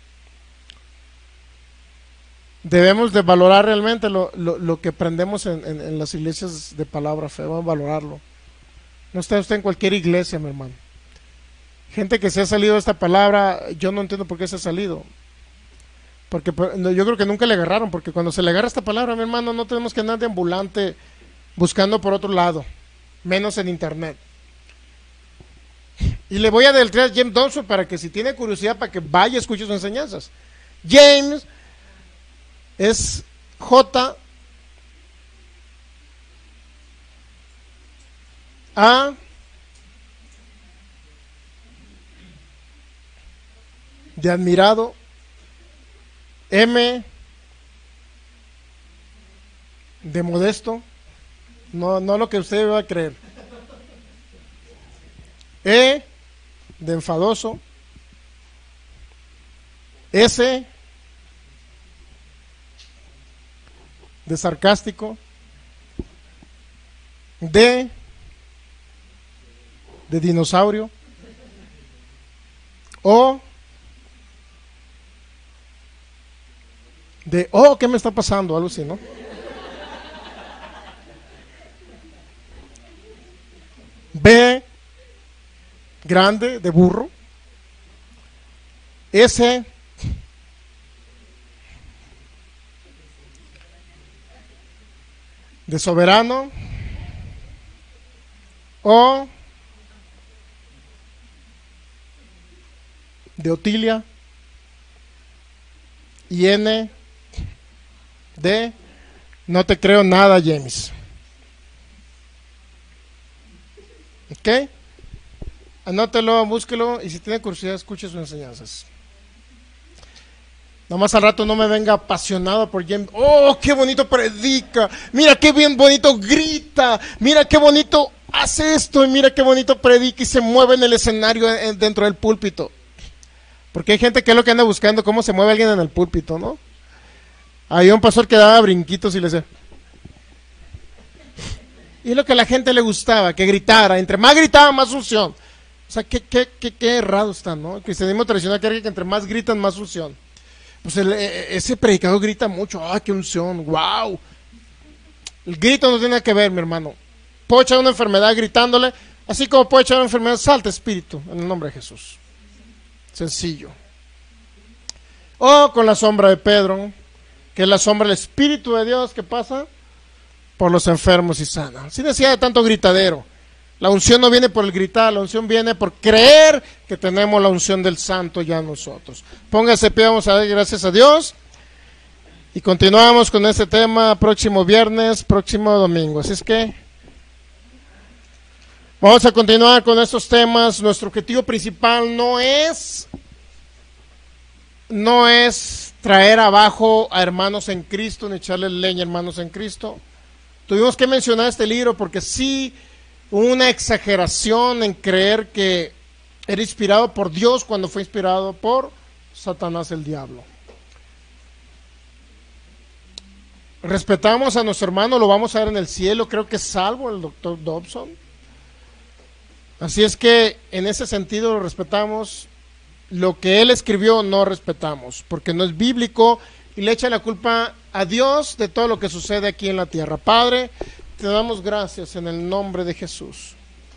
Debemos de valorar realmente lo que aprendemos en las iglesias de palabra fe. Vamos a valorarlo. No está usted en cualquier iglesia, mi hermano. Gente que se ha salido de esta palabra, yo no entiendo por qué se ha salido. Porque yo creo que nunca le agarraron, porque cuando se le agarra esta palabra, mi hermano, no tenemos que andar de ambulante buscando por otro lado, menos en internet. Y le voy a deletrear a James Dobson para que si tiene curiosidad, para que vaya y escuche sus enseñanzas. James es A de admirado. M de modesto. No lo que usted va a creer. E de enfadoso. S de sarcástico. D de dinosaurio. O de, oh, ¿qué me está pasando? Algo así, ¿no? B grande de burro. S de soberano. O de Otilia. Y N de no te creo nada, James. ¿Ok? Anótelo, búsquelo y si tiene curiosidad escuche sus enseñanzas. Nomás al rato no me venga apasionado por James. Oh, qué bonito predica. Mira qué bien bonito grita. Mira qué bonito hace esto y mira qué bonito predica y se mueve en el escenario dentro del púlpito. Porque hay gente que es lo que anda buscando, cómo se mueve alguien en el púlpito, ¿no? Había un pastor que daba brinquitos y le decía. Y es lo que a la gente le gustaba, que gritara. Entre más gritaba, más unción. O sea, qué errado está, ¿no? El cristianismo tradicional quiere que entre más gritan, más unción. Pues ese predicador grita mucho. ¡Ah, qué unción! ¡Wow! El grito no tiene nada que ver, mi hermano. Puedo echar una enfermedad gritándole, así como puedo echar una enfermedad, salta espíritu, en el nombre de Jesús. Sencillo. O con la sombra de Pedro, que es la sombra del Espíritu de Dios que pasa por los enfermos y sana. Sin necesidad de tanto gritadero. La unción no viene por el gritar, la unción viene por creer que tenemos la unción del Santo ya nosotros. Póngase pie, vamos a dar gracias a Dios. Y continuamos con este tema próximo viernes, próximo domingo. Así es que vamos a continuar con estos temas. Nuestro objetivo principal no es traer abajo a hermanos en Cristo, ni echarle leña a hermanos en Cristo. Tuvimos que mencionar este libro porque sí hubo una exageración en creer que era inspirado por Dios cuando fue inspirado por Satanás el diablo. Respetamos a nuestro hermano, lo vamos a ver en el cielo, creo que es salvo el doctor Dobson. Así es que en ese sentido lo respetamos. Lo que él escribió no respetamos, porque no es bíblico y le echa la culpa a Dios de todo lo que sucede aquí en la tierra. Padre, te damos gracias en el nombre de Jesús.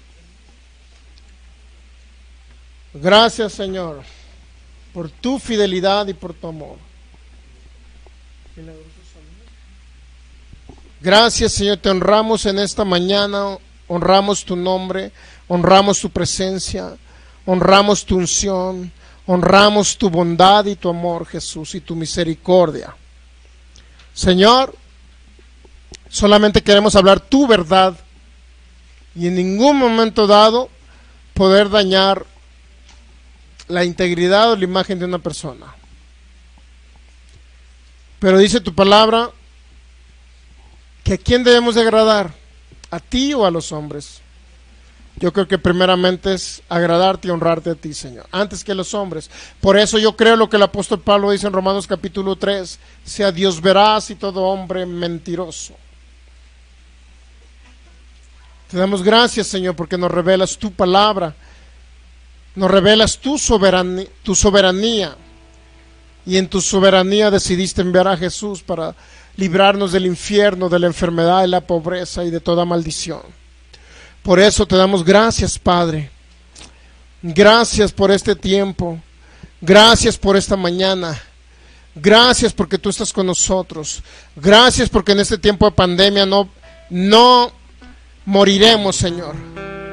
Gracias, Señor, por tu fidelidad y por tu amor. Gracias, Señor, te honramos en esta mañana, honramos tu nombre, honramos tu presencia, honramos tu unción, honramos tu bondad y tu amor, Jesús, y tu misericordia. Señor, solamente queremos hablar tu verdad y en ningún momento dado poder dañar la integridad o la imagen de una persona. Pero dice tu palabra que ¿a quién debemos de agradar? ¿A ti o a los hombres? Yo creo que primeramente es agradarte y honrarte a ti, Señor, antes que a los hombres. Por eso yo creo lo que el apóstol Pablo dice en Romanos capítulo 3, sea Dios veraz y todo hombre mentiroso. Te damos gracias, Señor, porque nos revelas tu palabra, nos revelas tu soberanía, y en tu soberanía decidiste enviar a Jesús para librarnos del infierno, de la enfermedad, de la pobreza y de toda maldición. Por eso te damos gracias, Padre. Gracias por este tiempo. Gracias por esta mañana. Gracias porque tú estás con nosotros. Gracias porque en este tiempo de pandemia no moriremos, Señor.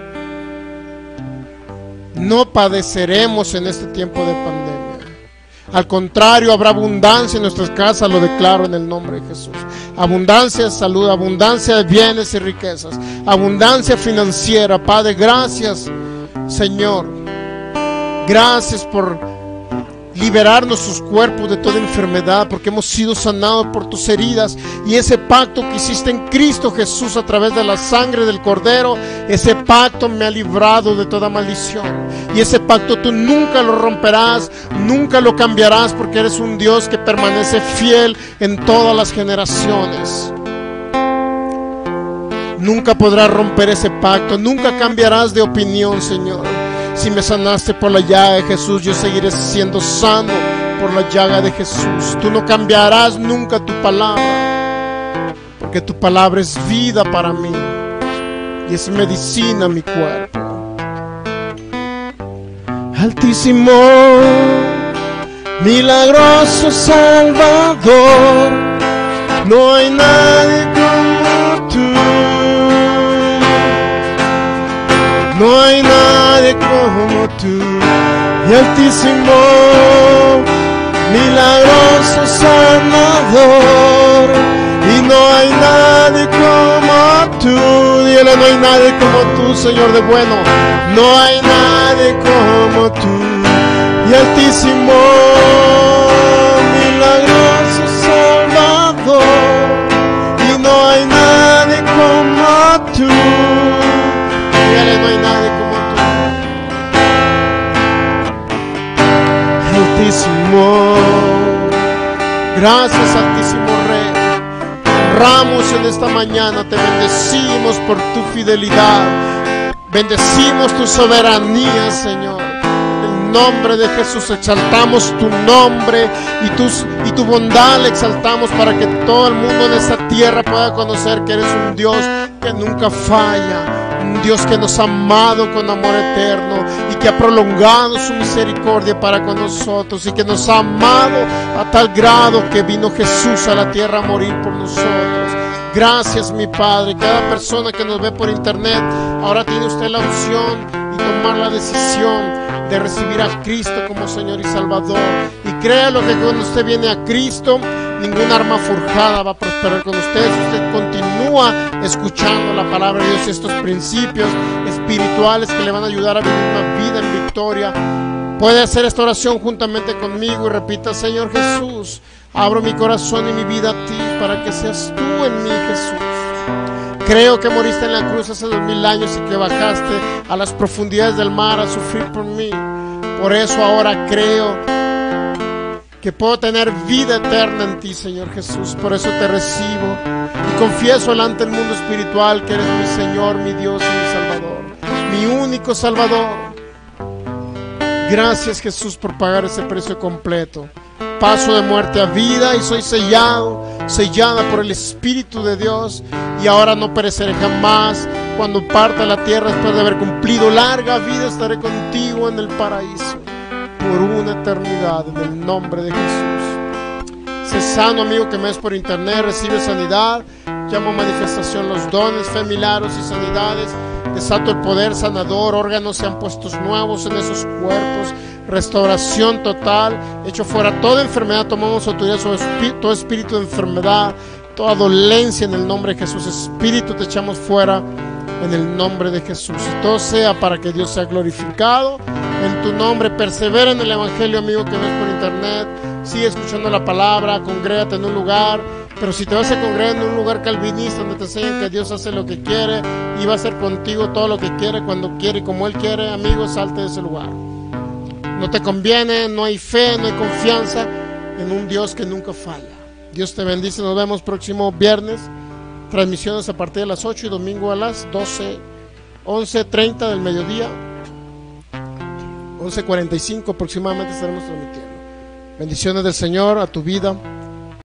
No padeceremos en este tiempo de pandemia. Al contrario, habrá abundancia en nuestras casas, lo declaro en el nombre de Jesús. Abundancia de salud, abundancia de bienes y riquezas, abundancia financiera. Padre, gracias, Señor. Gracias por liberar nuestros cuerpos de toda enfermedad, porque hemos sido sanados por tus heridas, y ese pacto que hiciste en Cristo Jesús a través de la sangre del Cordero, ese pacto me ha librado de toda maldición, y ese pacto tú nunca lo romperás, nunca lo cambiarás, porque eres un Dios que permanece fiel en todas las generaciones. Nunca podrás romper ese pacto, nunca cambiarás de opinión, Señor. Si me sanaste por la llaga de Jesús, yo seguiré siendo sano por la llaga de Jesús. Tú no cambiarás nunca tu palabra, porque tu palabra es vida para mí y es medicina a mi cuerpo. Altísimo, milagroso Salvador, no hay nadie como tú. No hay nadie como tú, y altísimo, milagroso sanador, y no hay nadie como tú. Dígale, no hay nadie como tú, Señor de bueno, no hay nadie como tú, y altísimo, milagroso Salvador, y no hay nadie como tú. Dígale, no hay nadie como tú. Altísimo, gracias, Altísimo Rey. Honramos en esta mañana, te bendecimos por tu fidelidad, bendecimos tu soberanía, Señor. En el nombre de Jesús exaltamos tu nombre y tu bondad le exaltamos, para que todo el mundo en esta tierra pueda conocer que eres un Dios que nunca falla, un Dios que nos ha amado con amor eterno y que ha prolongado su misericordia para con nosotros, y que nos ha amado a tal grado que vino Jesús a la tierra a morir por nosotros. Gracias, mi Padre. Cada persona que nos ve por internet, ahora tiene usted la opción y tomar la decisión de recibir a Cristo como Señor y Salvador. Y créalo que cuando usted viene a Cristo, ninguna arma forjada va a prosperar con usted. Si usted continúa escuchando la palabra de Dios y estos principios espirituales que le van a ayudar a vivir una vida en victoria, puede hacer esta oración juntamente conmigo y repita: Señor Jesús, abro mi corazón y mi vida a ti para que seas tú en mí, Jesús. Creo que moriste en la cruz hace 2000 años y que bajaste a las profundidades del mar a sufrir por mí. Por eso ahora creo que puedo tener vida eterna en ti, Señor Jesús. Por eso te recibo y confieso delante del mundo espiritual que eres mi Señor, mi Dios y mi Salvador, mi único Salvador. Gracias, Jesús, por pagar ese precio completo. Paso de muerte a vida y soy sellada por el Espíritu de Dios, y ahora no pereceré jamás. Cuando parta la tierra después de haber cumplido larga vida, estaré contigo en el paraíso por una eternidad, en el nombre de Jesús. Sé sano, amigo que me ves por internet, recibe sanidad. Llamo a manifestación los dones, fe, milagros y sanidades. Desato el poder sanador, órganos sean puestos nuevos en esos cuerpos, restauración total, echo fuera toda enfermedad. Tomamos autoridad sobre todo espíritu de enfermedad, toda dolencia en el nombre de Jesús. Espíritu, te echamos fuera en el nombre de Jesús. Y todo sea para que Dios sea glorificado en tu nombre. Persevera en el evangelio, amigo que ves por internet. Sigue escuchando la palabra, congrégate en un lugar. Pero si te vas a congregar en un lugar calvinista donde te enseñan que Dios hace lo que quiere y va a hacer contigo todo lo que quiere, cuando quiere y como Él quiere, amigo, salte de ese lugar. No te conviene, no hay fe, no hay confianza en un Dios que nunca falla. Dios te bendice, nos vemos próximo viernes. Transmisiones a partir de las 8 y domingo a las 11:30 del mediodía. 11:45 aproximadamente estaremos transmitiendo. Bendiciones del Señor a tu vida.